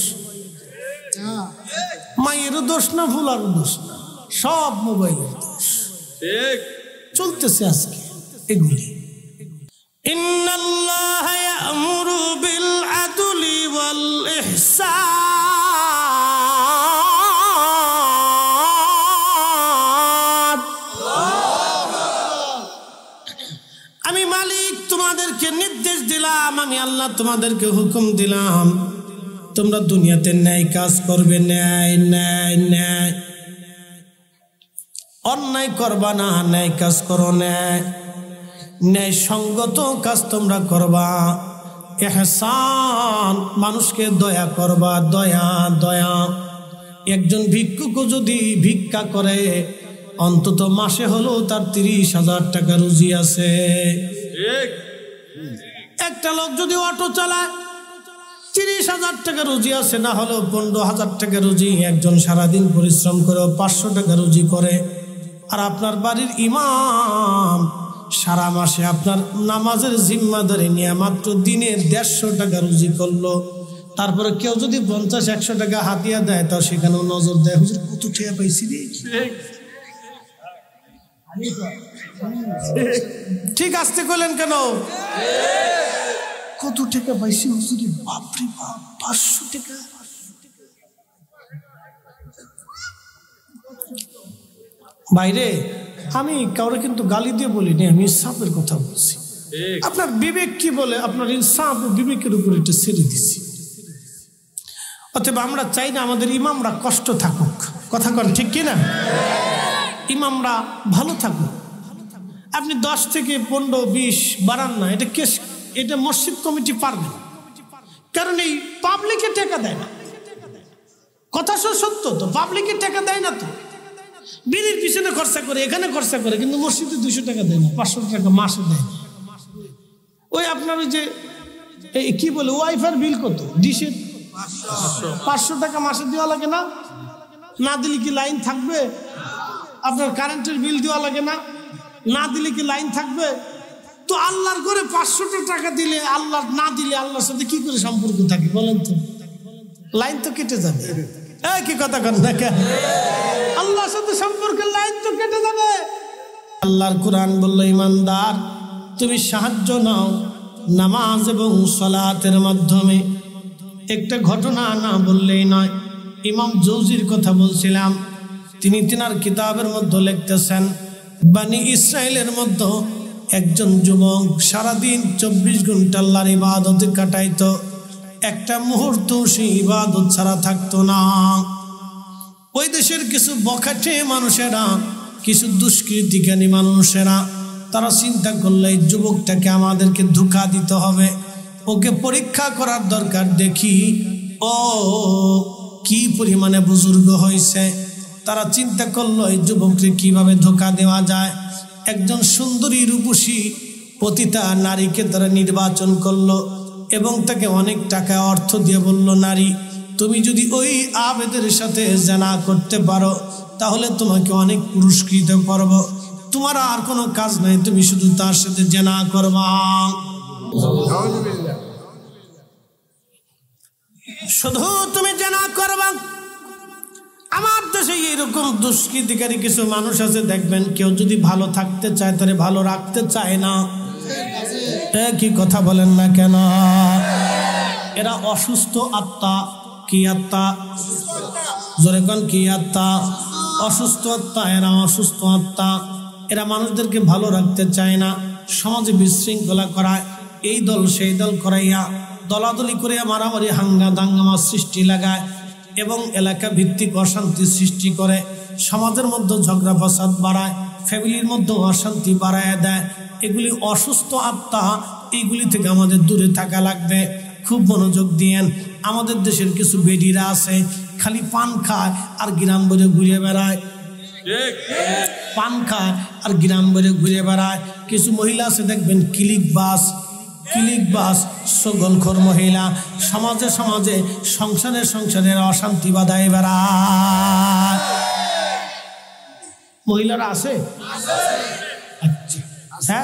মায়েরও দোষ না, ভুলারও দোষ না, সব মোবাইলের দোষ। চলতেছে আজকে এগুলি। ইন্নাল্লাহা ইয়া'মুরু বিল আদলি ওয়াল ইহসান। আমি মালিক তোমাদেরকে নির্দেশ দিলাম, আমি আল্লাহ তোমাদেরকে হুকুম দিলাম, তোমরা দুনিয়াতে ন্যায় কাজ করবে। ন্যায় ন্যায় ন্যায়, অন্যায় করবা না, ন্যায় কাজ করো। ন্যায় ন্যায় সঙ্গত কাজ তোমরা করবা। ইহসান, মানুষকে দয়া করবা। দয়া দয়া একজন ভিক্ষুকও যদি ভিক্ষা করে অন্তত মাসে হলো তার তিরিশ হাজার টাকা রুজি আছে। একটা লোক যদি অটো চালায় তিরিশ হাজার টাকা রুজি আছে, না হলেও পনেরো হাজার টাকা রুজি। একজন সারাদিন পরিশ্রম করে পাঁচশো টাকা রুজি করে। আর আপনার বাড়ির ইমাম সারা মাসে আপনার নামাজের জিম্মাদারি নিয়ে মাত্র দিনে দেড়শো টাকা রুজি করলো। তারপরে কেউ যদি পঞ্চাশ একশো টাকা হাতিয়া দেয়, তাও সেখানেও নজর দেয়, হুজুর কত টাকা পাইছি রে। ঠিক আসতে করলেন কেন? কত টাকা পাইছি হুজুর? বাপরে বাপ, পাঁচশো টাকা। বাইরে আমি কাউরে কিন্তু গালি দিয়ে বলিনি, আমি ইনসাফের কথা বলছি। আপনার বিবেক কি বলে, আপনার ইনসাফ ও বিবেকের উপর এটা ছেড়ে দিছি। অতএব আমরা চাই না আমাদের ইমামরা কষ্ট থাকুক। কথা কন ঠিক কিনা? ইমামরা ভালো থাকুক। আপনি দশ থেকে পনেরো বিশ বাড়ান না, এটা কেস, এটা মসজিদ কমিটি পারবে। কারণ এই পাবলিকে টাকা দেয় না। কথা সত্য তো, পাবলিকে টাকা দেয় না তো। বিড়ির পিছনে খরচা করে, এখানে খরচা করে, কিন্তু মসজিদে দুইশো টাকা দেয় না, পাঁচশো টাকা মাসে দেয় না। ওই আপনার ওই যে কি বলে ওয়াইফাই বিল কত? ডিশের পাঁচশো টাকা মাসে দেওয়া লাগে না? না দিলে কি লাইন থাকবে? আপনার কারেন্টের বিল দেওয়া লাগে না? না দিলে কি লাইন থাকবে? তো আল্লাহর করে পাঁচশো টাকা দিলে, আল্লাহ না দিলে আল্লাহর সাথে কি করে সম্পর্ক থাকে বলেন তো? লাইন তো কেটে যাবে। কি কথা কন না কেন? আল্লাহর সাথে সম্পর্কের লাইন তো কেটে যাবে। আল্লাহর কোরআন বলল, ইমানদার তুমি সাহায্য নাও নামাজ এবং সালাতের মাধ্যমে। একটা ঘটনা না বললেই নয়। ইমাম জৌজির কথা বলছিলাম, তিনি তিনার কিতাবের মধ্যে লিখতেছেন, বানি ইসরায়েলের মধ্যে একজন যুবক সারাদিন চব্বিশ ঘন্টা আল্লাহর ইবাদতে কাটাইতো, একটা মুহূর্ত সেই ইবাদত ছাড়া থাকতো না। ওই দেশের কিছু বখাটে মানুষেরা, কিছু দুষ্কৃতিকারী মানুষেরা, তারা চিন্তা করলে এই যুবকটাকে আমাদেরকে ধোঁকা দিতে হবে, ওকে পরীক্ষা করার দরকার, দেখি ও কি পরিমাণে বুজুর্গ হয়েছে। তারা চিন্তা করলো এই যুবককে কিভাবে ধোঁকা দেওয়া যায়। একজন সুন্দরী রূপসী পতিতা নারীকে তারা নির্বাচন করলো এবং তাকে অনেক টাকা অর্থ দিয়ে বলল, নারী তুমি যদি ওই আবেদের সাথে জেনা করতে পারো তাহলে তোমাকে অনেক পুরস্কৃত করব, তোমার আর কোনো কাজ নাই, তুমি শুধু তার সাথে জেনা করবা। শুধু তুমি জেনা করবা। আমার দেশে এরকম দুষ্কৃতিকারী কিছু মানুষ আছে, দেখবেন কেউ যদি ভালো থাকতে চায় তারে ভালো রাখতে চায় না। কি কথা বলেন না কেন? এরা অসুস্থ আত্মা। কি আত্মা? জোরে কোন কি আত্মা? অসুস্থ আত্মা। এরা অসুস্থ আত্মা। এরা মানুষদেরকে ভালো রাখতে চায় না, সমাজে বিশৃঙ্খলা করায়, এই দল সেই দল করাইয়া দলাদলি করিয়া মারামারি হাঙ্গা দাঙ্গামা সৃষ্টি লাগায় এবং এলাকা ভিত্তিক অশান্তি সৃষ্টি করে, সমাজের মধ্যে ঝগড়া ফসাদ বাড়ায়। ফ্যামিলির মধ্যে অশান্তি বাড়ায় দেয়। এগুলি অসুস্থ আত্মা, এইগুলি থেকে আমাদের দূরে থাকা লাগবে। খুব মনোযোগ দিয়েন। আমাদের দেশের কিছু বেডিরা আছে খালি পান খায় আর গ্রাম ভরে ঘুরে বেড়ায়, পান খায় আর গ্রাম ভরে ঘুরে বেড়ায়। কিছু মহিলা আছে দেখবেন ক্লিক বাস, ক্লিক বাস সগলখোর মহিলা, সমাজে সমাজে সংসারে সংসারে অশান্তি বাধায় বেড়ায়। মহিলারা আছে? আচ্ছা, হ্যাঁ,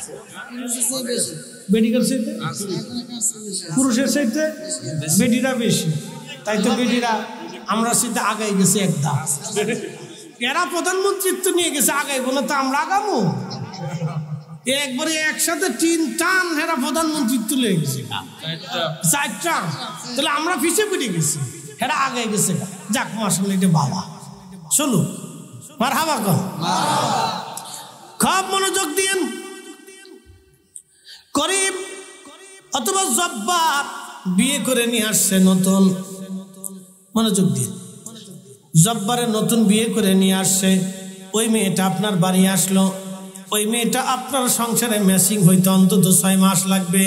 বেডিকার চাইতে পুরুষের চাইতে বেডিরা বেশি। তাই তো বেডিরা আমরা সেটা আগাই গেছে একদম। এরা প্রধানমন্ত্রিত্ব নিয়ে গেছে, আগাইবো না তো আমরা আগামো? একবারে একসাথে তিন টান হেরা প্রধানমন্ত্রিত্ব লেগে গেছে, চার টান। তাহলে আমরা পিছিয়ে পড়ে গেছি, হেরা আগাই গেছে। যাক মাসাল এটা বাবা। চলো মারহাবা কর, খুব মনোযোগ দিয়েন। গরিব অথবা জব্বার বিয়ে করে নিয়ে আসছে নতুন, মনোযোগ দিয়ে, জব্বারে নতুন বিয়ে করে নিয়ে আসছে। ওই মেয়েটা আপনার বাড়ি আসলো, ওই মেয়েটা আপনার সংসারে ম্যাচিং হইতে অন্তত ছয় মাস লাগবে।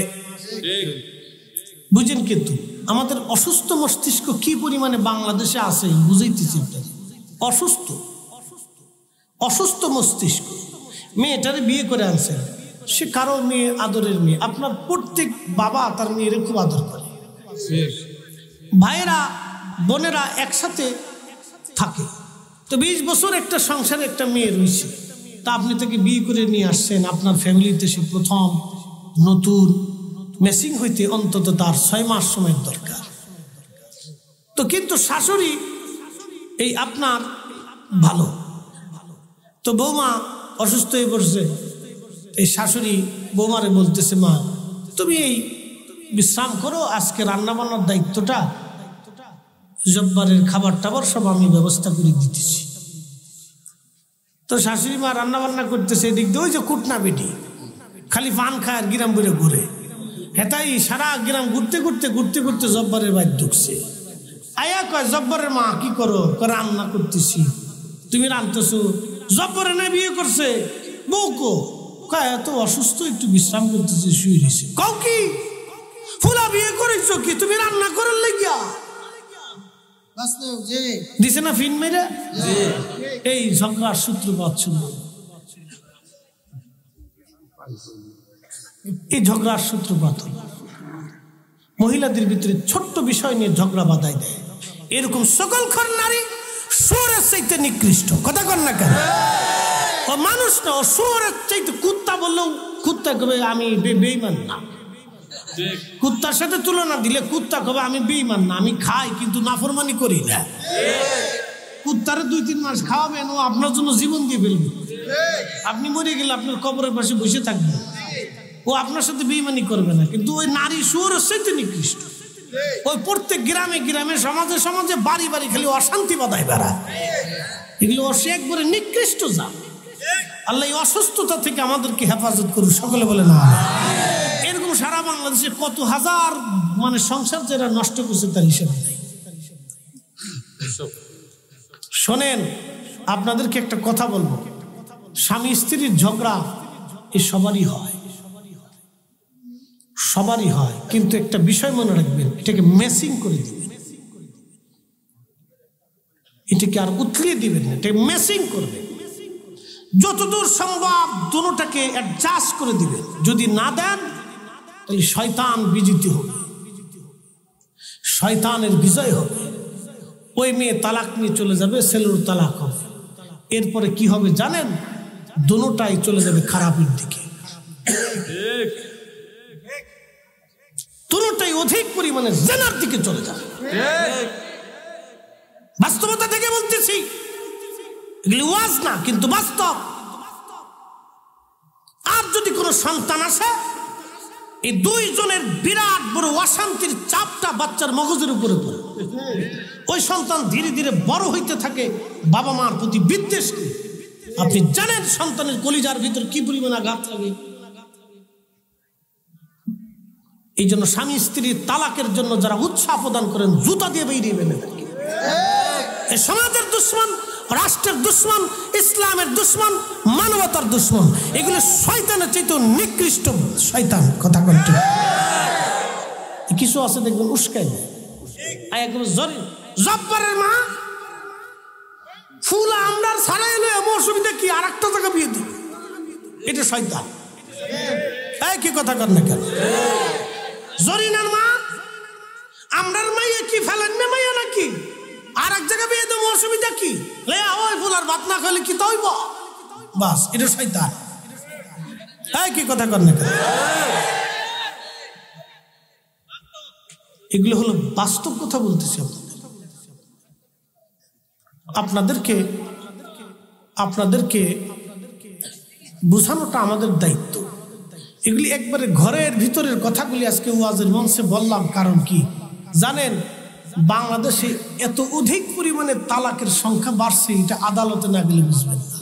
বুঝেন? কিন্তু আমাদের অসুস্থ মস্তিষ্ক কি পরিমাণে বাংলাদেশে আছে বুঝাইতেছি। অসুস্থ অসুস্থ মস্তিষ্ক। মেয়েটারে বিয়ে করে আনছেন, সে কারো মেয়ে, আদরের মেয়ে। আপনার প্রত্যেক বাবা তার মেয়ের খুব আদর করে। ভাইয়েরা বোনেরা একসাথে থাকে। তো বিশ বছর একটা সংসারে একটা মেয়ে রয়েছে, তা আপনি তাকে বিয়ে করে নিয়ে আসছেন। আপনার ফ্যামিলিতে সে প্রথম নতুন, ম্যাচিং হইতে অন্তত তার ছয় মাস সময়ের দরকার। তো কিন্তু শাশুড়ি এই আপনার ভালো, তো বৌমা অসুস্থ হয়ে পড়ছে। এই শাশুড়ি বৌমারে বলতেছে, মা তুমি এই বিশ্রাম করো, আজকে রান্না বান্নার দায়িত্বটা, জব্বারের খাবার টাবার সব আমি ব্যবস্থা করে দিতেছি। তো শাশুড়ি মা রান্না বান্না করতেছে, এদিক দিয়ে ওই যে কুটনা বেটি খালি পান খায় আর গ্রাম বলে ঘুরে। হেতাই সারা গ্রাম ঘুরতে ঘুরতে ঘুরতে ঘুরতে জব্বারের বাড়ি ঢুকছে। আয়া কয়, জব্বারের মা কি করো? রান্না করতেছি। তুমি রান্নতেছো? জব্বরে না বিয়ে করছে, বউকো? কয় এত অসুস্থ, একটু বিশ্রাম করতেছে, শুয়ে দিছে। কও কি ফুলা বিয়ে করেছো কি তুমি রান্না করার লাগিয়া? দিছে না ফিন মেরে? এই ঝগড়ার সূত্রপাত ছিল, এই ঝগড়ার সূত্রপাত হল মহিলাদের ভিতরে ছোট্ট বিষয় নিয়ে ঝগড়া বাঁধাই দেয়। এরকম সকল খর নারী সুরের চাইতে নিকৃষ্ট। কথা কর না কেন? ও মানুষ না, ও সুরের চাইতে। কুত্তা বললেও কুত্তা কবে আমি বেঈমান না। কুত্তার সাথে তুলনা দিলে কুত্তা কবে আমি বেঈমান না, আমি খাই কিন্তু নাফরমানি করি না। কুত্তারে দুই তিন মাস খাওয়াবেন, ও আপনার জন্য জীবন দিয়ে ফেলবে। আপনি মরে গেলে আপনার কবরের পাশে বসে থাকবে, ও আপনার সাথে বেঈমানি করবে না। কিন্তু ওই নারী সুরের চাইতে নিকৃষ্ট। ওই প্রত্যেক গ্রামে গ্রামে সমাজে সমাজে বাড়ি বাড়ি খালি অশান্তি বাধায় বেড়ায়। এগুলো সে একবারে নিকৃষ্ট যা। আল্লাহ এই অসুস্থতা থেকে আমাদেরকে হেফাজত করুন, সকলে বলে না। এরকম সারা বাংলাদেশে কত হাজার মানে সংসার যারা নষ্ট করছে তার হিসেবে নেই। শোনেন, আপনাদেরকে একটা কথা বলবো, স্বামী স্ত্রীর ঝগড়া এ সবারই হয়, সবারই হয়। কিন্তু একটা বিষয় মনে রাখবেন, এটাকে ম্যাচিং করে দিবেন, এটাকে আর উতলিয়ে দিবেন না, এটাকে ম্যাচিং করবেন। যতদূর সম্ভব দুটোটাকে অ্যাডজাস্ট করে দিবেন। যদি না দেন তাহলে শয়তান বিজিত হবে, শয়তানের বিজয় হবে। ওই মেয়ে তালাক নিয়ে চলে যাবে, ছেলের তালাক হবে। এরপরে কি হবে জানেন? দুটোটাই চলে যাবে খারাপের দিকে, দুটোটাই অধিক পরিমাণে জেনার দিকে চলে যাবে। বাস্তবতা থেকে বলতেছি, এগুলি ওয়াজ না কিন্তু বাস্তব। আর যদি কোনো সন্তান আসে, এই দুইজনের বিরাট বড় অশান্তির চাপটা বাচ্চার মগজের উপরে পড়ে। ওই সন্তান ধীরে ধীরে বড় হইতে থাকে বাবা মার প্রতি বিদ্বেষ। আপনি জানেন সন্তানের কলিজার ভিতর কি পরিমাণ আঘাত লাগে। এই জন্য স্বামী স্ত্রীর তালাকের জন্য যারা উৎসাহ প্রদান করেন, জুতা দিয়ে বেরিয়ে বেনে থাকে। এই সমাজের দুশ্মন রাষ্ট্রের দুশ্মন, ইসলামের দুশ্মন, মানবতার দুশ্মন। এগুলো শয়তানের চাইতে নিকৃষ্ট শয়তান। কথা বলতে কিছু আছে দেখবেন উস্কাই দেয়। জব্বারের মা ফুল আমরা ছাড়াই এলো, এমন অসুবিধা কি? আর একটা জায়গা বিয়ে দিবে, এটা শয়তান। এই কি কথা কর না কেন? জরিনার মা আমরার মাইয়া কি ফেলেন না মাইয়া নাকি? আর এক জায়গা বিয়ে দেবো, অসুবিধা কি? লে ওই ফুল আর ভাত না খাইলে কি তৈব? বাস, এটা শয়তান। এই কি কথা কর না কেন? এগুলো হলো বাস্তব কথা বলতেছি আপনাদেরকে। আপনাদেরকে বোঝানোটা আমাদের দায়িত্ব। এগুলি একবারে ঘরের ভিতরের কথাগুলি আজকে ওয়াজের মঞ্চে বললাম। কারণ কি জানেন, বাংলাদেশে এত অধিক পরিমাণে তালাকের সংখ্যা বাড়ছে, এটা আদালতে না গেলে বুঝবেন না।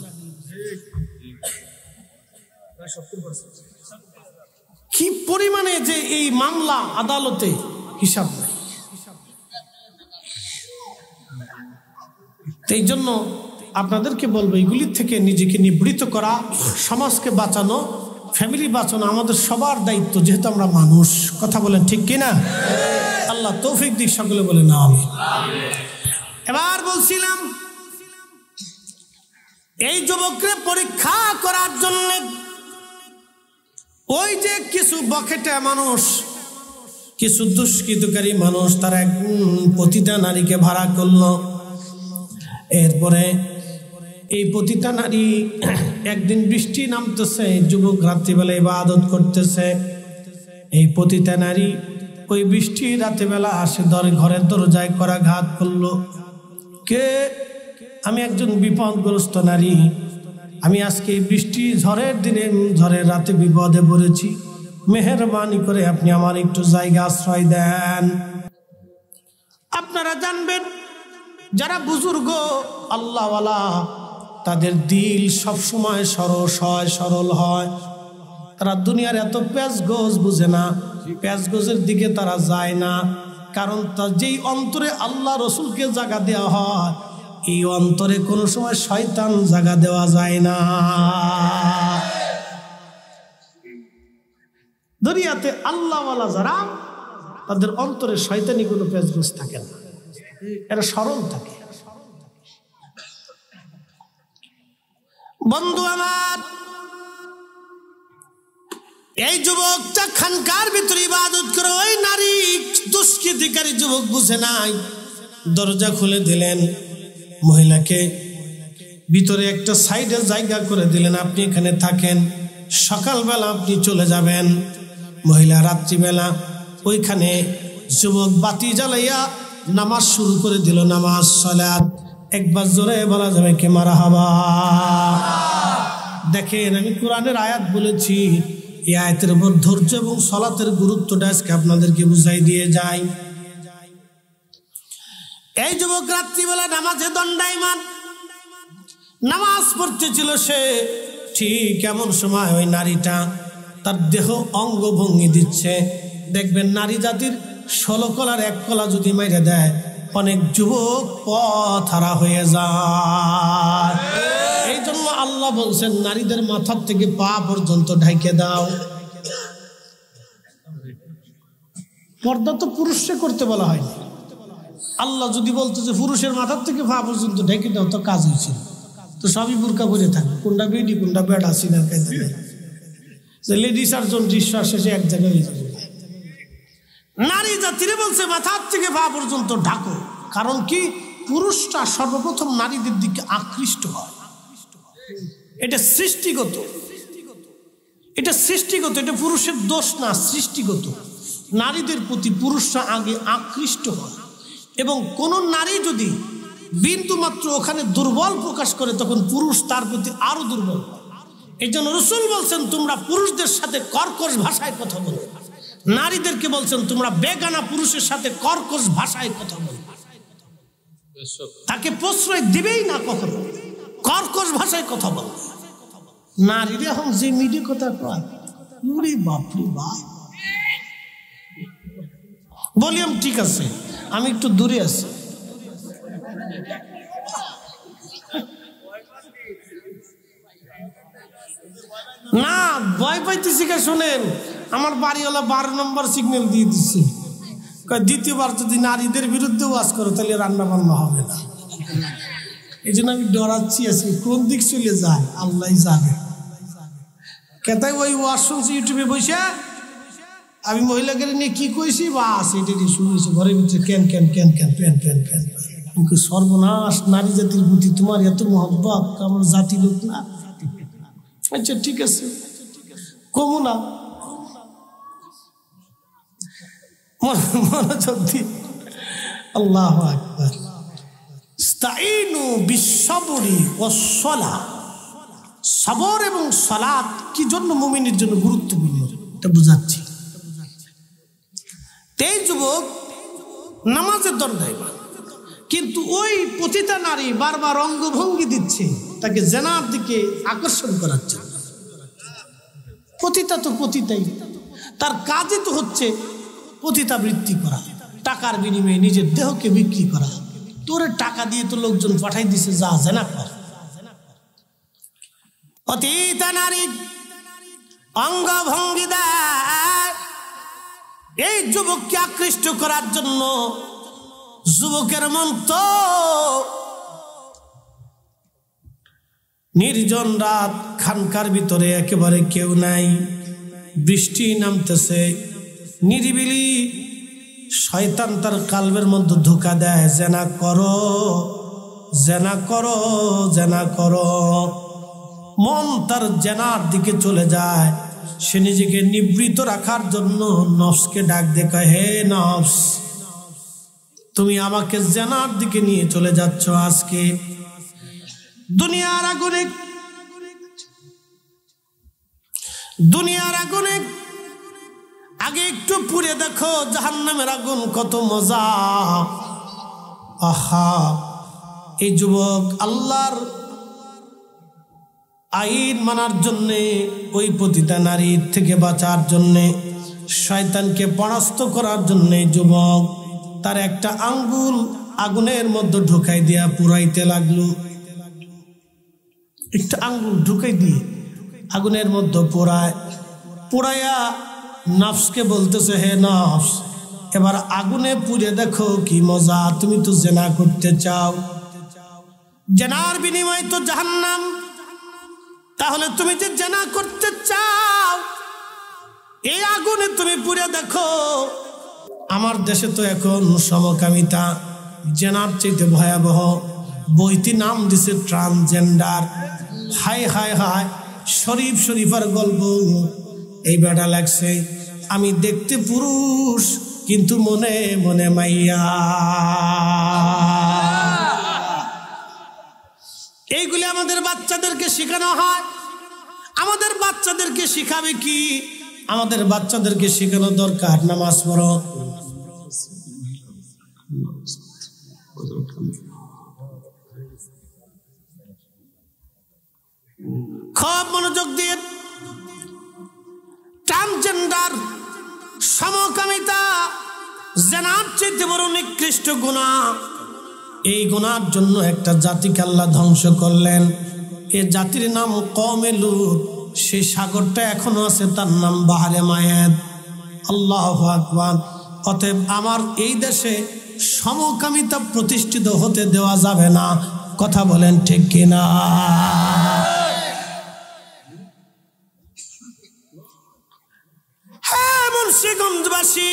কি পরিমাণে যে এই মামলা আদালতে হিসাব নাই। এই জন্য আপনাদেরকে বলবো, এগুলির থেকে নিজেকে নিবৃত্ত করা, সমাজকে বাঁচানো, ফ্যামিলি বাঁচানো আমাদের সবার দায়িত্ব, যেহেতু আমরা মানুষ। কথা বলেন ঠিক কিনা? আল্লাহ তৌফিক দিক, সকলে বলে না আমি। এবার বলছিলাম, এই যুবককে পরীক্ষা করার জন্য ওই যে কিছু বকেটে মানুষ, কিছু দুষ্কৃতকারী মানুষ, তারা এক প্রতিটা নারীকে ভাড়া করলো। এরপরে এই প্রতিটা নারী, একদিন বৃষ্টি নামতেছে, যুবক রাত্রিবেলা ইবাদত করতেছে। এই প্রতিটা নারী ওই বৃষ্টি রাত্রিবেলা আসে ধরে ঘরের দরজায় করাঘাত করলো। কে? আমি একজন বিপদগ্রস্ত নারী, আমি আজকে বৃষ্টি ঝড়ের দিনে, ঝড়ের রাতে বিপদে পড়েছি, মেহেরবানি করে আপনি আমার একটু জায়গা আশ্রয় দেন। আপনারা জানবেন, যারা বুজুর্গ আল্লাহওয়ালা, তাদের দিল সবসময় সরস হয়, সরল হয়। তারা দুনিয়ার এত প্যাঁচ গোজ বুঝে না, প্যাঁচ গোজের দিকে তারা যায় না। কারণ তার যেই অন্তরে আল্লাহ রসুলকে জায়গা দেওয়া হয়, এই অন্তরে কোনো সময় শয়তান জায়গা দেওয়া যায় না। দুনিয়াতে আল্লাহওয়ালা যারা, তাদের অন্তরে শয়তানি কোনো প্যাঁচ গোজ থাকে না, এরা সরল থাকে। বন্ধু আমার, এই যুবকটা খানকার ভিতরে ইবাদত করে, ওই নারী দুষ্কৃতিকারী যুবক বুঝে নাই, দরজা খুলে দিলেন, মহিলাকে ভিতরে একটা সাইডে জায়গা করে দিলেন, আপনি এখানে থাকেন, সকালবেলা আপনি চলে যাবেন। মহিলা রাত্রিবেলা ওইখানে যুবক বাতি জ্বালাইয়া নামাজ শুরু করে দিল। নামাজ, সালাত, একবার জোরে বলা যাবে কি মারহাবা? দেখেন, আমি কোরআনের আয়াত বলেছি, এই আয়াতের উপর ধৈর্য এবং সালাতের গুরুত্বটা আজকে আপনাদেরকে বুঝাই দিয়ে যাই। এই যুবক রাত্রিবেলা নামাজে দণ্ডায়মান, নামাজ পড়তেছিল সে। ঠিক এমন সময় ওই নারীটা তার দেহ অঙ্গভঙ্গি দিচ্ছে। দেখবেন নারী জাতির ষোলো কলার এক কলা যদি মাইরে দেয়, অনেক যুবক পথ হারা হয়ে যায়। এই জন্য আল্লাহ বলছেন, নারীদের মাথার থেকে পা পর্যন্ত ঢাইকে দাও। পর্দা তো পুরুষকে করতে বলা হয়নি। আল্লাহ যদি বলতো যে পুরুষের মাথার থেকে পা পর্যন্ত ঢেকে দাও, তো কাজ হয়েছিল। তো সবই বুরকা পরে থাকবে, কোনটা বেডি কোনটা বেড়া সিনার কাছে, লেডিস আর জন্টিস শেষে এক জায়গায় হয়ে যাবে। নারী জাতিরে বলছে মাথার থেকে পা পর্যন্ত ঢাকো। কারণ কি? পুরুষটা সর্বপ্রথম নারীদের দিকে আকৃষ্ট হয়। এটা সৃষ্টিগত, এটা সৃষ্টিগত, এটা পুরুষের দোষ না, সৃষ্টিগত। নারীদের প্রতি পুরুষরা আগে আকৃষ্ট হয়, এবং কোন নারী যদি বিন্দু মাত্র ওখানে দুর্বল প্রকাশ করে, তখন পুরুষ তার প্রতি আরো দুর্বল। এই জন্য রাসূল বলছেন, তোমরা পুরুষদের সাথে কর্কশ ভাষায় কথা বলো। নারীদেরকে বলছেন, তোমরা বেগানা পুরুষের সাথে কর্কশ ভাষায় কথা বলো। তাকে প্রশ্রয় দিবেই না কখনো, কর্কশ ভাষায় কথা বলো। নারীরা এখন যে মিডিয়া কথা কয়, বাপরে বাপ। বলিয়াম ঠিক আছে, আমি একটু দূরে আছি। ভয় পাইতেছি কে শোনেন, আমার বাড়িওয়ালা বারো নম্বর সিগন্যাল দিয়ে দিচ্ছে, দ্বিতীয়বার যদি নারীদের বিরুদ্ধে ওয়াজ করো তাহলে রান্না বান্না হবে না। এই জন্য আমি ডরাচ্ছি আছি, কোন দিক চলে যায় আল্লাহ জানে। কেতাই ওই ওয়াজ শুনছি ইউটিউবে বসে, আমি মহিলাকে নিয়ে কি কইছি বাস এটা দিয়ে শুনেছি ঘরের ভিতরে ক্যান ক্যান ক্যান ক্যান প্যান প্যান প্যান। সর্বনাশ, নারী জাতির প্রতি তোমার এত মহব্বত, আমার জাতি লোক না। আচ্ছা ঠিক আছে, কমু না, মনোযোগ দি। আল্লাহু আকবার। ইস্তাঈনু বিসসবরি ওয়াস-সালাহ। সবর এবং সালাত কি জন্য মুমিনের জন্য গুরুত্বপূর্ণ এটা বুঝাচ্ছি। এই যুবক নামাজের দরদায়, কিন্তু ওই পতিতা নারী বারবার অঙ্গভঙ্গি দিচ্ছে তাকে জেনার দিকে আকর্ষণ করার জন্য। পতিতা তো পতিতাই, তার কাজই তো হচ্ছে পতিতা বৃত্তি করা, টাকার বিনিময়ে নিজের দেহকে বিক্রি করা। তোরে টাকা দিয়ে তো লোকজন পাঠাই দিছে, যা জেনা কর। পতিতা নারী অঙ্গভঙ্গি দেয় এই যুবককে আকৃষ্ট করার জন্য। যুবকের মন তো নির্জন রাত, খানকার ভিতরে একেবারে কেউ নাই, বৃষ্টি নামতেছে, নিরিবিলি। শয়তান তার কালবের মধ্যে ধোঁকা দেয়, জেনা করো জেনা করো জেনা করো। মন তার জেনার দিকে চলে যায়। সে নিজেকে নিবৃত রাখার জন্য নফসকে ডাক দেখায়, হে নফস, তুমি আমাকে জেনার দিকে নিয়ে চলে যাচ্ছ। আজকে দুনিয়ার আগুনে দুনিয়ার আগুনে আগে একটু পুড়ে দেখো জাহান্নামের আগুন কত মজা। আহা, এই যুবক আল্লাহর আইন মানার জন্যে, ওই পতিতা নারীর থেকে বাঁচার জন্যে, শয়তানকে পরাস্ত করার জন্যে যুবক তার একটা আঙ্গুল আগুনের মধ্যে ঢুকাই দিয়া পুরাইতে লাগলো। একটা আঙ্গুল ঢুকাই দিয়ে আগুনের মধ্যে পোড়ায়, পোড়াইয়া নফসকে বলতেছে, হে নফস, এবার আগুনে পুড়ে দেখো কি মজা। তুমি তো জেনা করতে চাও, জেনার বিনিময় তো জাহান্নাম। তাহলে তুমি যে জেনা করতে চাও, এই আগুনে তুমি পুড়ে দেখো। আমার দেশে তো এখন সমকামিতা জেনার চাইতে ভয়াবহ, বইটি নাম দিছে ট্রান্সজেন্ডার। হাই হাই হাই, শরীফ শরীফার গল্প এই বেটা লাগছে। আমি দেখতে পুরুষ কিন্তু মনে মনে মাইয়া। এইগুলি আমাদের বাচ্চাদেরকে শেখানো হয়। আমাদের বাচ্চাদেরকে শিখাবে কি? আমাদের বাচ্চাদেরকে শেখানো দরকার নামাজ পড়ো। খুব মনোযোগ দিয়ে, ট্রান্সজেন্ডার, সমকামিতা জেনার চেয়ে বড় নিকৃষ্ট গুনাহ। এই গুনার জন্য একটা জাতিকে আল্লাহ ধ্বংস করলেন। এই জাতির নাম কওমে লূত। সেই সাগরটা এখনো আছে, তার নাম বাহারে মায়েদ। আল্লাহু আকবার। অতএব আমার এই দেশে সমকামিতা প্রতিষ্ঠিত হতে দেওয়া যাবে না। কথা বলেন ঠিক কিনা? হ্যাঁ মুন্সিগঞ্জবাসী,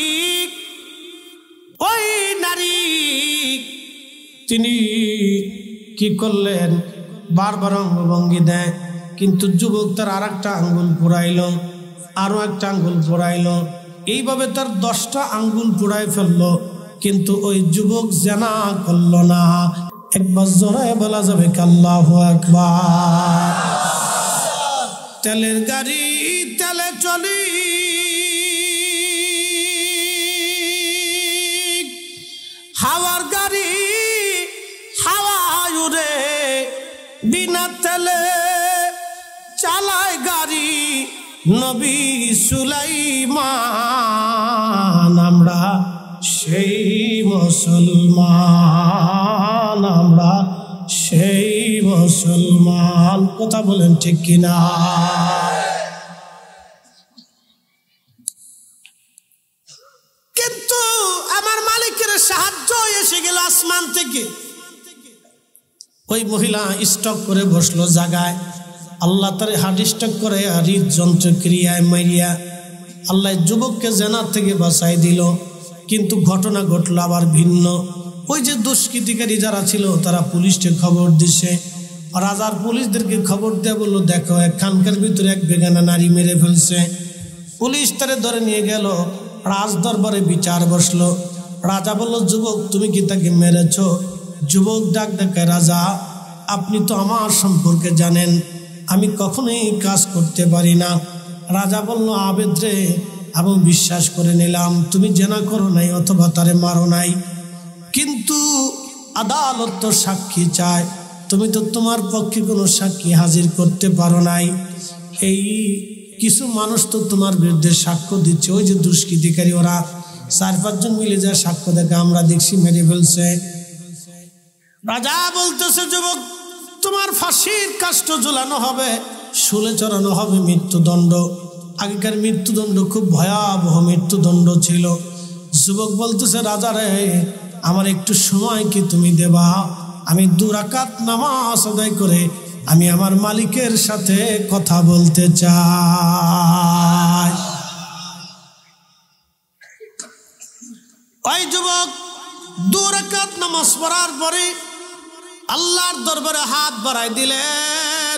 ওই নারী তিনি কি করলেন? বারবার অঙ্গভঙ্গি দেয়, কিন্তু যুবক তার আর একটা আঙ্গুল পোড়াইল, আরো একটা আঙ্গুল পোড়াইল। এইভাবে তার দশটা আঙ্গুল পোড়াই ফেললো, কিন্তু ওই যুবক জেনা করল না। একবার জোরায় বলা যাবে আল্লাহু আকবার। তেলের গাড়ি তেলে চলি, হাওয়ার গাড়ি হাওয়ায় উড়ে, বিনা তেলে চালায় গাড়ি নবী সুলাইমান। আমরা সেই মুসলমান, আমরা সেই মুসলমান। কথা বলেন ঠিক কিনা? সাহায্য এসে গেল আসমান থেকে। ওই মহিলা স্টক করে বসলো জায়গায়, আল্লাহ তারে হার্ট স্ট্রোক করে হৃদযন্ত্র ক্রিয়ায় মারিয়া আল্লাহ যুবককে জেনার থেকে বাঁচাই দিল। কিন্তু ঘটনা ঘটলো আবার ভিন্ন। ওই যে দুষ্কৃতিকারী যারা ছিল তারা পুলিশকে খবর দিছে, রাজার পুলিশদেরকে খবর দেয়া বললো, দেখো এক খানকার ভিতরে এক বেগানা নারী মেরে ফেলছে। পুলিশ তারে ধরে নিয়ে গেল, রাজ দরবারে বিচার বসলো। রাজা বলল, যুবক তুমি কি তাকে মেরেছ? যুবক ডাক ডাকে, রাজা আপনি তো আমার সম্পর্কে জানেন, আমি কখনোই কাজ করতে পারি না। রাজা বলল, আবেদ রে, আমি বিশ্বাস করে নিলাম তুমি জেনা করো নাই অথবা তারে মারো নাই, কিন্তু আদালত তো সাক্ষী চায়, তুমি তো তোমার পক্ষে কোনো সাক্ষী হাজির করতে পারো নাই। এই কিছু মানুষ তো তোমার বিরুদ্ধে সাক্ষ্য দিচ্ছে, ওই যে দুষ্কৃতিকারী ওরা চার পাঁচজন মিলে যা সাক্ষ্য দেখে আমরা দেখছি মেরে ফেলছে। রাজা বলতেছে, যুবক তোমার ফাঁসির কাষ্ঠ ঝুলানো হবে, শুলে চড়ানো হবে মৃত্যুদণ্ড। আগেকার মৃত্যুদণ্ড খুব ভয়াবহ মৃত্যুদণ্ড ছিল। যুবক বলতেছে, রাজা রে, আমার একটু সময় কি তুমি দেবা? আমি দু রাকাত নামাজ আদায় করে আমি আমার মালিকের সাথে কথা বলতে চাই। ওই যুবক দু রাকাত নামাজ পড়ার পরে আল্লাহর দরবারে হাত বাড়াই দিলেন।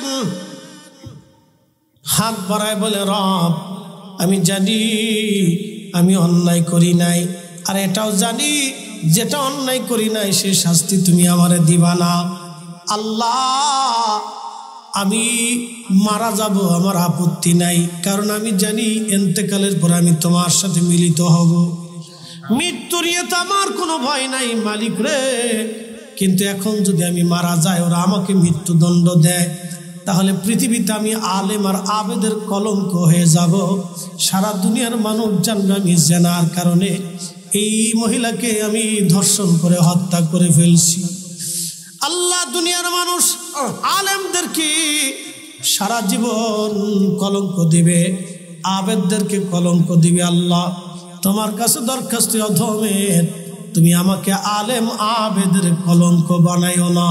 হাত বাড়ায় বলে, রব আমি জানি আমি অন্যায় করি নাই, আর এটাও জানি যেটা অন্যায় করি নাই সে শাস্তি তুমি আমারে দিবা না। আল্লাহ আমি মারা যাব আমার আপত্তি নাই, কারণ আমি জানি এন্তেকালের পর আমি তোমার সাথে মিলিত হব। মৃত্যু নিয়ে তো আমার কোনো ভয় নাই মালিক রে, কিন্তু এখন যদি আমি মারা যাই, ওরা আমাকে মৃত্যুদণ্ড দেয়, তাহলে পৃথিবীতে আমি আলেম আর আবেদের কলঙ্ক হয়ে যাব। সারা দুনিয়ার মানুষ জানবে আমি জেনার কারণে এই মহিলাকে আমি ধর্ষণ করে হত্যা করে ফেলছি। আল্লাহ দুনিয়ার মানুষ আলেমদেরকে সারা জীবন কলঙ্ক দিবে, আবেদদেরকে কলঙ্ক দিবে। আল্লাহ তোমার কাছে দরখাস্ত অধমের, তুমি আমাকে আলেম আবেদের কলঙ্ক বানাইও না।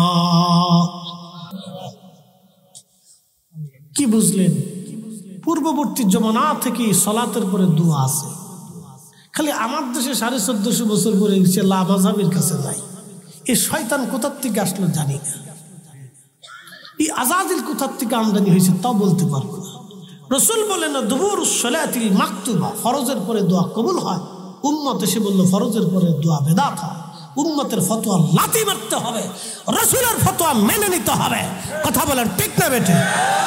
কি বুঝলেন? পূর্ববর্তী জমানা থেকে সলাতের পরে দোয়া আছে। খালি আমার দেশে সাড়ে চোদ্দশো বছর পরে সে লাভাজাবির কাছে নাই। এই শয়তান কোথার থেকে আসলো জানি না, এই আজাদিল কোথার থেকে আমদানি হয়েছে তাও বলতে পারবো না। রসুল বলেন না দুবুর সলাতিল মাকতুবা, ফরজের পরে দোয়া কবুল হয়। উম্মত এসে বললো ফরজের পরে দোয়া বেদাত হয়। উম্মতের ফতোয়া লাথি মারতে হবে, রসুলের ফতোয়া মেনে নিতে হবে। কথা বলেন ঠিক না বেটে?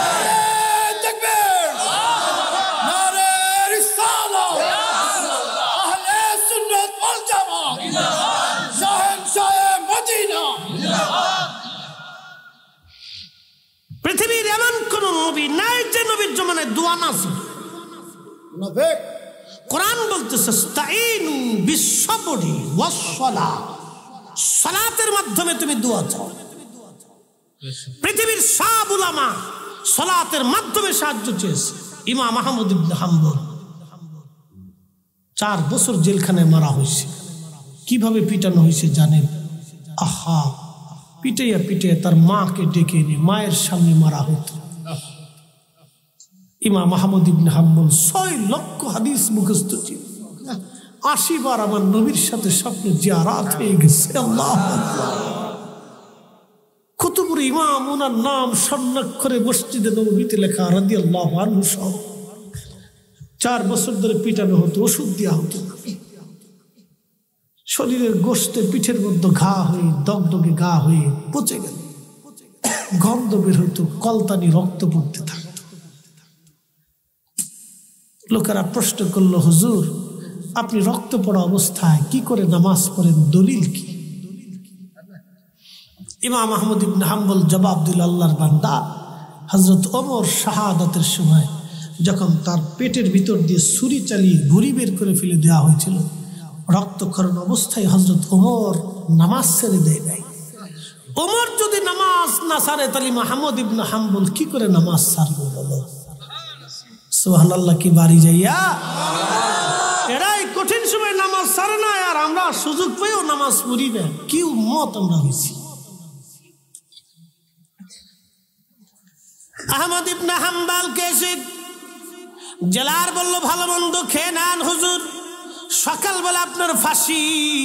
পৃথিবীর এমন কোন নবী নাই যে নবীর জমানায় দোয়া না ছিল। কোরআন বলতেছে ইস্তাঈনু বিস-সাবরি ওয়াস-সালাত, সালাতের মাধ্যমে তুমি দোয়া চাও। পৃথিবীর সব উলামা সালাতের মাধ্যমে সাহায্য চেয়েছে। ইমাম আহমদ ইবনে হাম্বল চার বছর জেলখানায় মারা হয়েছে। কিভাবে পিটানো হয়েছে জানেন? আহা, পিটাইয়া পিটাইয়া তার মাকে ডেকে এনে মায়ের সামনে মারা হতো। ইমাম আহমদ ইবনে হাম্বল ছয় লক্ষ হাদিস মুখস্থ ছিল। আশি বার আমার নবীর সাথে স্বপ্নে জিয়ারাত হয়ে গেছে। আল্লাহু আকবার। কুতুবুর ইমাম, ওনার নাম স্বর্ণাক্ষরে মসজিদে নববীতে লেখা রাদিয়াল্লাহু আনহু সহ। চার বছর ধরে পিটানো হতো, ওষুধ দেওয়া হতো। শরীরের গোশতে পিঠের মধ্যে ঘা হয়ে দগদগে ঘা হয়ে পচে গেল, গন্ধ বের হইতো, কলতানি রক্ত পড়তে থাকত। লোকেরা প্রশ্ন করলো, হুজুর আপনি রক্ত পড়া অবস্থায় কি করে নামাজ পড়েন, দলিল কি? ইমাম আহমদ ইবনে হাম্বল জবাব দিল, আল্লাহর বান্দা হযরত ওমর শাহাদাতের সময় যখন তার পেটের ভিতর দিয়ে ছুরি চালিয়ে ভুঁড়ি বের করে ফেলে দেওয়া হয়েছিল, রক্তক্ষরণ অবস্থায় হযরত ওমর নামাজ ছেড়ে দেয় নাই। ওমর যদি নামাজ না ছাড়ে তাহলে আহমদ ইবনে হাম্বল কি করে নামাজ ছাড়বে? বলো সুবহানাল্লাহ। কি বাড়ি যাইয়া এরাই কঠিন সময় নামাজ ছাড়ে না, আর আমরা সুযোগ পেয়েও নামাজ পড়ি না। কি উম্মত আমরা হয়েছি। আহমদ ইবনে হাম্বল কেসে জেলার বলল, ভালো মন্দ খেয়ে নেন হুজুর, সকালবেলা আপনার ফাঁসি।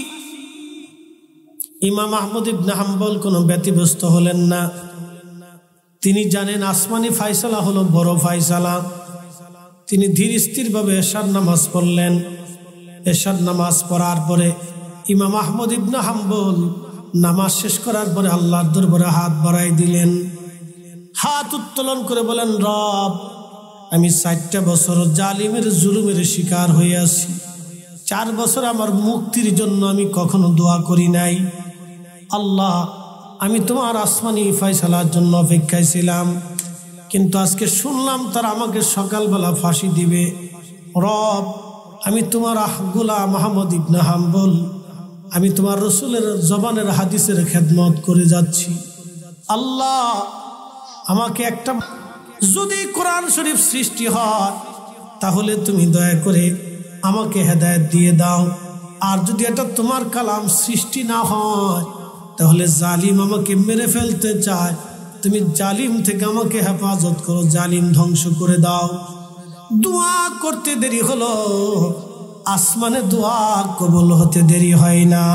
ইমাম আহমদ ইবনে হাম্বল কোনো ব্যতিব্যস্ত হলেন না। তিনি জানেন আসমানি ফায়সালা হলো বড় ফায়সালা। তিনি ধীর স্থির ভাবে এশার নামাজ পড়লেন। এশার নামাজ পড়ার পরে ইমাম আহমদ ইবনে হাম্বল নামাজ শেষ করার পরে আল্লাহর দরবারে হাত বাড়াই দিলেন। হাত উত্তোলন করে বলেন, রব, আমি ষাটটা বছর জালিমের জুলুমের শিকার হয়ে আছি। চার বছর আমার মুক্তির জন্য আমি কখনো দোয়া করি নাই। আল্লাহ, আমি তোমার আসমানি ফয়সালার জন্য অপেক্ষায় ছিলাম, কিন্তু আজকে শুনলাম তারা আমাকে সকালবেলা ফাঁসি দিবে। রব, আমি তোমার গোলাম আহমদ ইবনে হাম্বল, আমি তোমার রসুলের জবানের হাদিসের খেদমত করে যাচ্ছি। আল্লাহ, আমাকে একটা, যদি কোরআন শরীফ সৃষ্টি হয় তাহলে তুমি দয়া করে আমাকে হেদায়েত দিয়ে দাও, আর যদি এটা তোমার কালাম সৃষ্টি না হয় তাহলে জালিম আমাকে মেরে ফেলতে চায়, তুমি জালিম থেকে আমাকে হেফাজত করো, জালিম ধ্বংস করে দাও। দোয়া করতে দেরি হলো, আসমানে দোয়া কবুল হতে দেরি হয় না।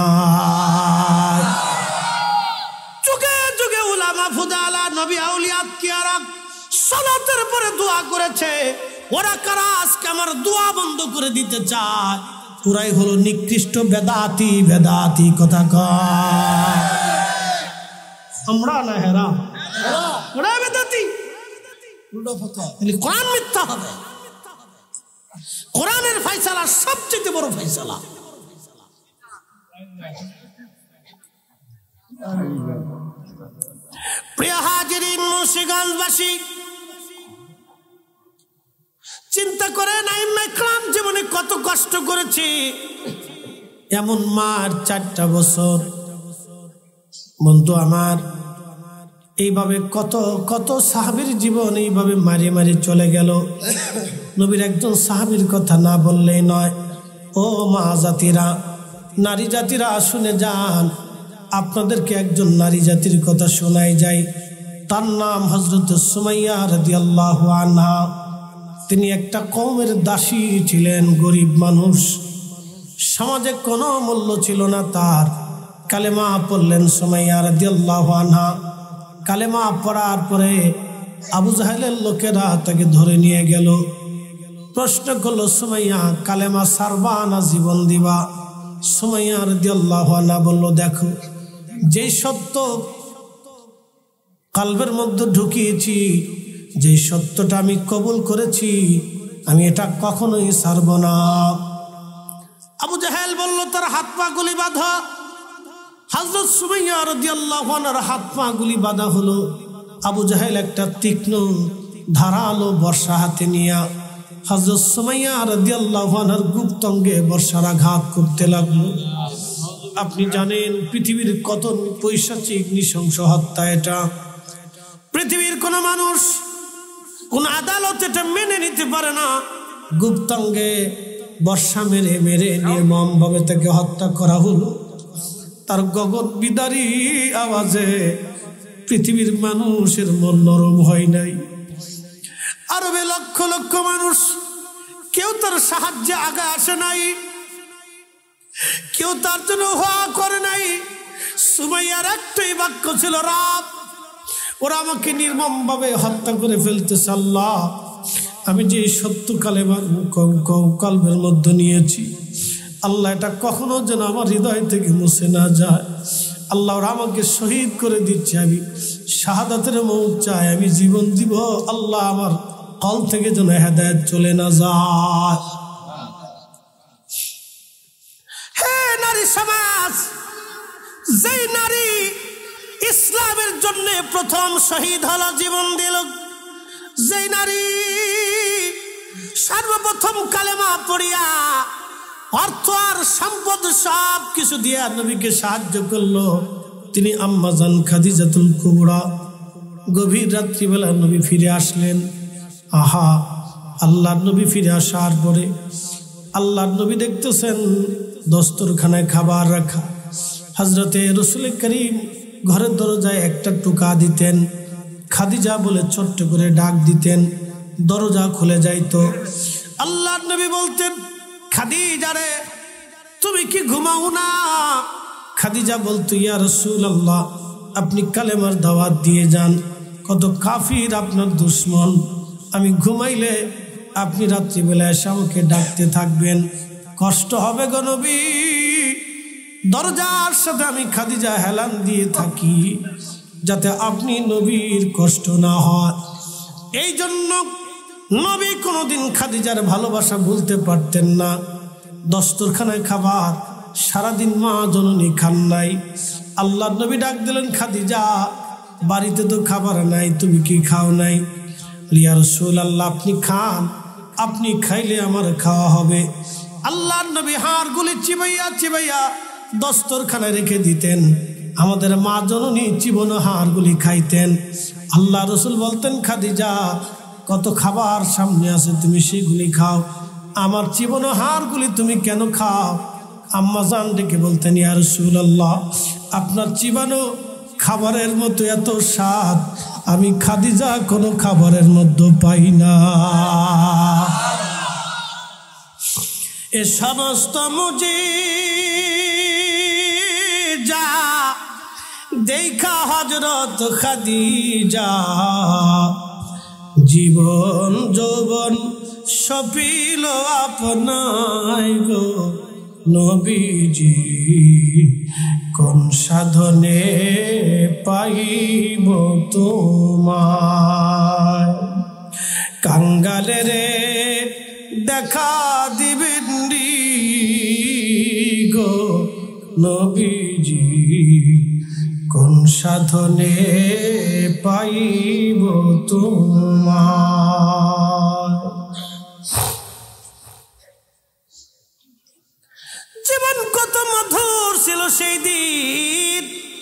যুগে যুগে উলামা ফুদালা নবী আউলিয়া কিয়ারা সালাতের পরে দোয়া করেছে। ওরা কারা আজকে আমার দোয়া বন্ধ করে দিতে চায়? পুরাই হলো নিকৃষ্ট বেদাতি। বেদাতি কথা কয় আমরা না, হেরা ওরা বেদাতি। কোরআন মিথ্যা হবে। কোরআনের ফয়সালা সবচেয়ে বড় ফয়সালা। প্রিয় হাজিরিন, মুন্সিগঞ্জবাসী, চিন্তা করেন আইম্মা ইকরাম জীবনে কত কষ্ট করেছে। এমন মার চারটা বছর। বন্ধু আমার, এইভাবে কত কত সাহাবীর জীবন এইভাবে মারি মারি চলে গেল। নবীর একজন সাহাবীর কথা না বললেই নয়। ও মা জাতিরা, নারী জাতিরা শুনে যান, আপনাদেরকে একজন নারী জাতির কথা শোনাই যায়। তার নাম হযরত সুমাইয়া রাদিয়াল্লাহু আনহা। তিনি একটা কওমের দাসী ছিলেন, গরিব মানুষ, সমাজে কোনো মূল্য ছিল না তার। কালেমা পড়লেন সুমাইয়া রাদিয়াল্লাহু আনহা। কালেমা পড়ার পরে আবু জাহেলের লোকেরা তাকে ধরে নিয়ে গেল। প্রশ্ন করলো, সুমাইয়া কালেমা সারবা না জীবন দিবা? সুমাইয়া রাদিয়াল্লাহু আনহা বলল, দেখো, যেই সত্য কলবের মধ্যে ঢুকিয়েছি, যে সত্যটা আমি কবুল করেছি, আমি এটা কখনোই ছাড়ব না। আবু জাহেল বলল, তার হাত পা গুলি বাঁধা। হযরত সুমাইয়া রাদিয়াল্লাহু আনহার হাত পা গুলি বাঁধা হলো। আবু জাহেল একটা তীক্ষ্ণ ধারালো বর্ষা হাতে নিয়ে হযরত সুমাইয়া রাদিয়াল্লাহু আনহার গুপ্তঙ্গে বর্ষার আঘাত করতে লাগলো। আপনি জানেন পৃথিবীর কত পৈশাচিক নৃশংস হত্যা এটা। পৃথিবীর কোন মানুষ, কোন আদালত এটা মেনে নিতে পারে না। গুপ্তাঙ্গে বর্ষা মেরে মেরে নির্মম ভাবে তাকে হত্যা করা হলো। তার গগন বিদারী আওয়াজে পৃথিবীর মানুষের মন নরম হয় নাই। আরবে লক্ষ লক্ষ মানুষ, কেউ তার সাহায্যে আগা আসে নাই, কেউ তার জন্য হওয়া করে নাই। সুমাইয়ার একটাই বাক্য ছিল, রব, ওরা আমাকে নির্মম ভাবে হত্যা করে ফেলতেছে। আল্লাহ, আমি যে সত্য কালেমার কলবের মধ্যে নিয়েছি, আল্লাহ এটা কখনো যেন আমার হৃদয় থেকে মুছে না যায়। আল্লাহ, ওরা আমাকে শহীদ করে দিচ্ছে, আমি শাহাদাতের মৌত চাই, আমি জীবন দিব। আল্লাহ, আমার কল থেকে যেন হেদায়েত চলে না যায়। হে নারী সমাজ, যেই নারী ইসলামের জন্য প্রথম শহীদ হলো, জীবন দিল, যেই নারী সর্বপ্রথম কালেমা পড়িয়া অর্থ আর সম্পদ সব কিছু দিয়া নবীকে সাহায্য করলো, তিনি আম্মা জান খাদিজাতুল কুবরা। গভীর রাত্রিবেলা নবী ফিরে আসলেন। আহা, আল্লাহর নবী ফিরে আসার পরে আল্লাহর নবী দেখতেছেন দস্তরখানায় খাবার রাখা। হযরতে রাসূল করিম ঘরের দরজায় একটা টোকা দিতেন, খাদিজা বলে ছোট্ট করে ডাক দিতেন, দরজা খুলে যাইতো। আল্লাহর নবী বলতেন, খাদিজা রে তুমি কি ঘুমাও না? খাদিজা বলতো, ইয়া রাসূলুল্লাহ আপনি কালেমার দাওয়াত দিয়ে যান, কত কাফির আপনার দুশমন, আমি ঘুমাইলে আপনি রাত্রিবেলা এসে আমাকে ডাকতে থাকবেন, কষ্ট হবে গো নবী। দরজার সাথে আমি খাদিজা হেলান দিয়ে থাকি যাতে আপনি নবীর কষ্ট না হয়। এই জন্য নবী কোনোদিন খাদিজার ভালোবাসা ভুলতে পারতেন না। দস্তরখানায় খাবার সারাদিন মা জননী খান নাই। আল্লাহর নবী ডাক দিলেন, খাদিজা বাড়িতে তো খাবার নাই, তুমি কি খাও নাই? ইয়া রাসূলুল্লাহ আপনি খান, আপনি খাইলে আমার খাওয়া হবে। আল্লাহর নবী হাড়গুলি চিবাইয়া চিবাইয়া দস্তরখানায় রেখে দিতেন, আমাদের মা জননী চিবনো হাড়গুলি খাইতেন। আল্লাহ রাসূল বলতেন, খাদিজা কত খাবার সামনে আছে, তুমি সেগুলি খাও, আমার চিবনো হাড়গুলি তুমি কেন খাও? আম্মা জান ডেকে বলতেন, ইয়া রাসূলুল্লাহ আপনার চিবানো খাবারের মতো এত স্বাদ আমি খাদিজা কোনো খাবারের মধ্যে পাই না। এ সমস্ত মুজিজা দেখা হযরত খাদিজা, জীবন যৌবন সপিল আপনায় গো নবীজি, কোন সাধনে পাইব তোমায়? কাঙ্গালে রে দেখা দিবেন গো নবীজি, কোন সাধনে পাইব তোমায়? জীবন কত মধুর ছিল সেই দিন।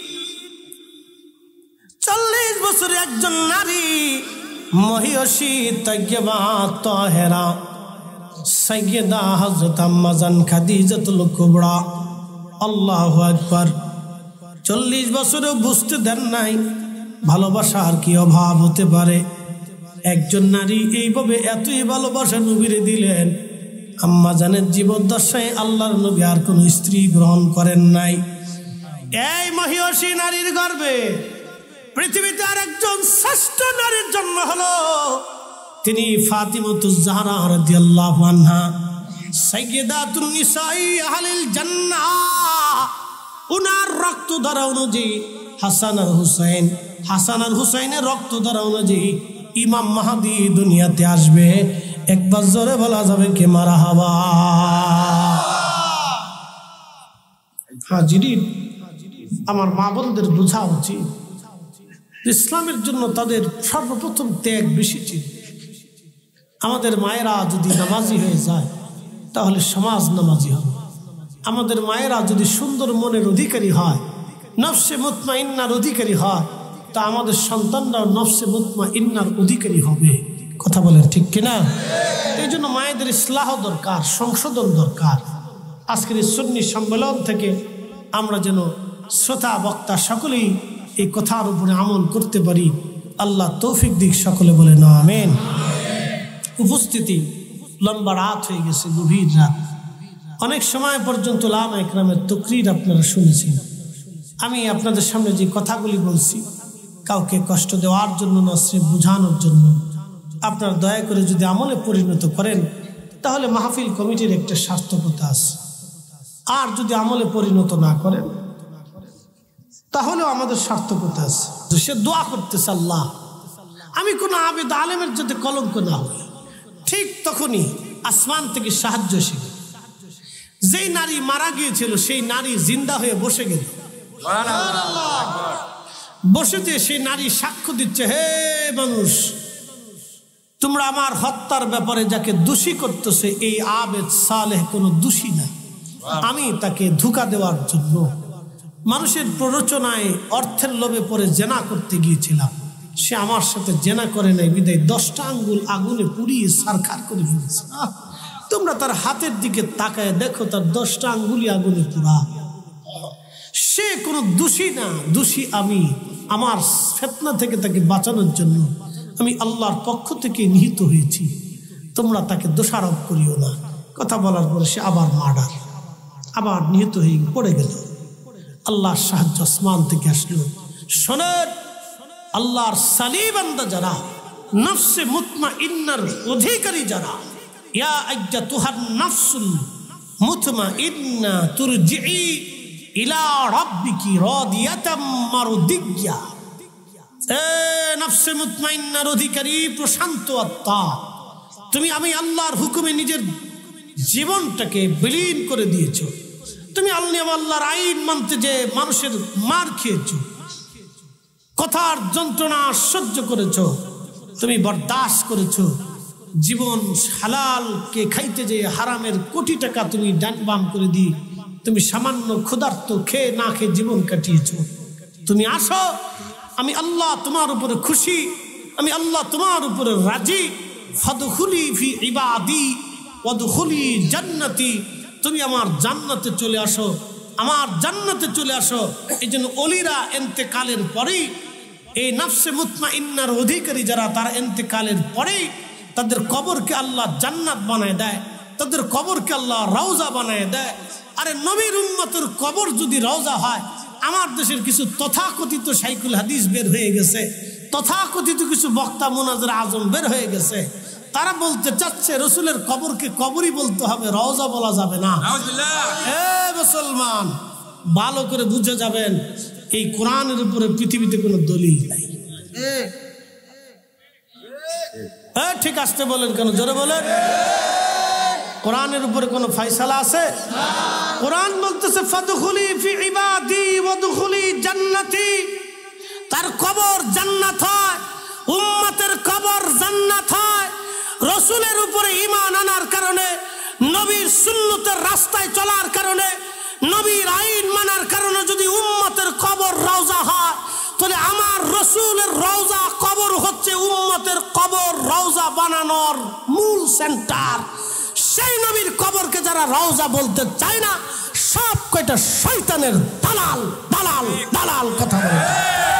চল্লিশ বছরে একজন নারী মহিয়সী তাইয়্যিবা তাহেরা সাইয়্যিদা হযরত আম্মা জান খাদিজাতুল কুবরা, আল্লাহু আকবার। চল্লিশ বছরেও বুঝতে দেন নাই ভালোবাসার কি অভাব হতে পারে। একজন নারী এইভাবে এতই ভালোবাসা নবীরে দিলেন, আম্মা জানের জীবদ্দশায় আল্লাহর নবী আর কোন স্ত্রী গ্রহণ করেন নাই। এই মহিয়সী নারীর গর্ভে পৃথিবীতে আর একজন শ্রেষ্ঠ নারীর জন্ম হলো, তিনি ফাতিমাতুজ জাহরা রাদিয়াল্লাহু আনহা, সাইয়্যিদাতুন নিসাই আহলিল জান্নাহ। উনার রক্ত ধারা অনুযায়ী হাসান আর হুসাইন, হাসান আর হুসাইনের রক্ত ধারা অনুযায়ী ইমাম মাহদী দুনিয়াতে আসবে। একবার জোরে বলা যাবে কে মারহাবা। হাজিরিন, আমার মা বোনদের বোঝা উচিত ইসলামের জন্য তাদের সর্বপ্রথম ত্যাগ বেশি ছিল। আমাদের মায়েরা যদি নামাজি হয়ে যায় তাহলে সমাজ নামাজি হবে। আমাদের মায়েরা যদি সুন্দর মনের অধিকারী হয়, নফসে মুতমাইন্নার অধিকারী হয়, তা আমাদের সন্তানরাও নফসে মুতমাইন্নার অধিকারী হবে। কথা বলেন ঠিক কিনা? এই জন্য মায়েদের ইসলাহ দরকার, সংশোধন দরকার। আজকের এই সুন্নি সম্মেলন থেকে আমরা যেন শ্রোতা বক্তা সকলেই এই কথার উপরে আমল করতে পারি। আল্লাহ তৌফিক দিক, সকলে বলে না আমিন। উপস্থিতি, লম্বা রাত হয়ে গেছে, গভীর রাত। অনেক সময় পর্যন্ত উলামা ইকরামের তাকরীর আপনারা শুনেছেন। আমি আপনাদের সামনে যে কথাগুলি বলছি কাউকে কষ্ট দেওয়ার জন্য না, সে বোঝানোর জন্য। আপনারা দয়া করে যদি আমলে পরিণত করেন তাহলে মাহফিল কমিটির একটা সার্থকতা আছে। আর যদি আমলে পরিণত না করেন তাহলেও আমাদের সার্থকতা আছে। সে দোয়া করতেছে, আল্লাহ আমি কোনো আবেদ আলেমের যাতে কলঙ্ক না হই। ঠিক তখনই আসমান থেকে সাহায্য এসে গেল। যেই নারী মারা গিয়েছিল সেই নারী জিন্দা হয়ে বসে গেল। বসেতে সেই নারী সাক্ষ্য দিচ্ছে, হে মানুষ, তোমরা আমার হত্যার ব্যাপারে যাকে দোষী করতেছে এই আবেদ সালেহ কোনো দোষী না। আমি তাকে ধোঁকা দেওয়ার জন্য মানুষের প্ররোচনায় অর্থের লোভে পড়ে জেনা করতে গিয়েছিলাম। সে আমার সাথে জেনা করে নাই বিদায় দশটা আঙ্গুল আগুনে পুড়িয়ে সারখার করে ফেলেছে। তোমরা তার হাতের দিকে তাকায় দেখো তার দশটা আঙ্গুলি আগুনে পুরা। সে কোনো দোষী না, দোষী আমি। আমার ফিতনা থেকে তাকে বাঁচানোর জন্য আমি আল্লাহর পক্ষ থেকে নিহিত হয়েছি, তোমরা তাকে দোষারোপ করিও না। কথা বলার পরে সে আবার মার্ডার, আবার নিহত হয়ে পড়ে গেল। আল্লাহর সাহায্য আসমান থেকে আসলো। শোনেন, আল্লাহর সালি বান্দা যারা, নফসে মুতমাইন্নার অধিকারী যারা, ইয়া আইয়াতুহান নাফসুল মুতমাইন্না তুরজিই ইলা রাব্বিকি রাদিয়াতাম মারদিয়া। এ নফসে মুতমাইন্নার অধিকারী, প্রশান্ত আত্মা, তুমি আমি আল্লাহর হুকুমে নিজের জীবনটাকে বিলীন করে দিয়েছ। তুমি আল্লাহ আল্লাহর আইন মানতে যে মানুষের মার খেয়েছ, কথার যন্ত্রণা সহ্য করেছ, তুমি বরদাস্ত করেছ। জীবন হালালকে খাইতে যে হারামের কোটি টাকা তুমি ডান বাম করে দি, তুমি সামান্য ক্ষুধার্ত খেয়ে না খেয়ে জীবন কাটিয়েছ। তুমি আসো, আমি আল্লাহ তোমার উপরে খুশি, আমি আল্লাহ তোমার উপরে রাজি। ফাদখুলি ফি ইবাদি ওয়াদখুলি জান্নাতি, তুমি আমার জান্নাতে চলে আসো, আমার জান্নাতে চলে আসো। এই জন্য অলিরা এন্তেকালের পরেই, এই নফসে মুতমাইন্নার অধিকারী যারা, তারা এন্তেকালের পরেই তাদের কবরকে আল্লাহ জান্নাত বানায় দেয়, তাদের কবরকে আল্লাহ রওজা বানায় দেয়। আরে নবীর উম্মতের কবর যদি রওজা হয়, আমার দেশের কিছু তথাকথিত শাইখুল হাদিস বের হয়ে গেছে, তথাকথিত কিছু বক্তা মুনাজির আজম বের হয়ে গেছে, তারা বলতে চাচ্ছে রসুলের কবরকে কবরই বলতে হবে, রওজা বলা যাবে না। এ মুসলমান, ভালো করে বুঝে যাবেন, এই কোরআনের উপরে পৃথিবীতে কোনো দলিল নাই। ঠিক আসতে বলেন কেন, জোরে বলেন। কোরআনের উপরে কোনো ফয়সালা আছে? কোরআন বলতেছে ফাদখুলি ফি ইবাদি ওয়াদখুলি জান্নাতি, তার কবর জান্নাত হয়, উম্মতের কবর জান্নাত হয়। রসুলের উপরে ঈমান আনার কারণে, নবীর সুন্নতের রাস্তায় চলার কারণে, নবীর আইন মানার কারণে যদি উম্মতের কবর রওজা হয়, তাহলে আমার রসুলের রওজা কবর হচ্ছে উম্মতের কবর রওজা বানানোর মূল সেন্টার। সেই নবীর কবরকে যারা রওজা বলতে চায় না, সব কয়টা শয়তানের দালাল দালাল দালাল কথা বলে।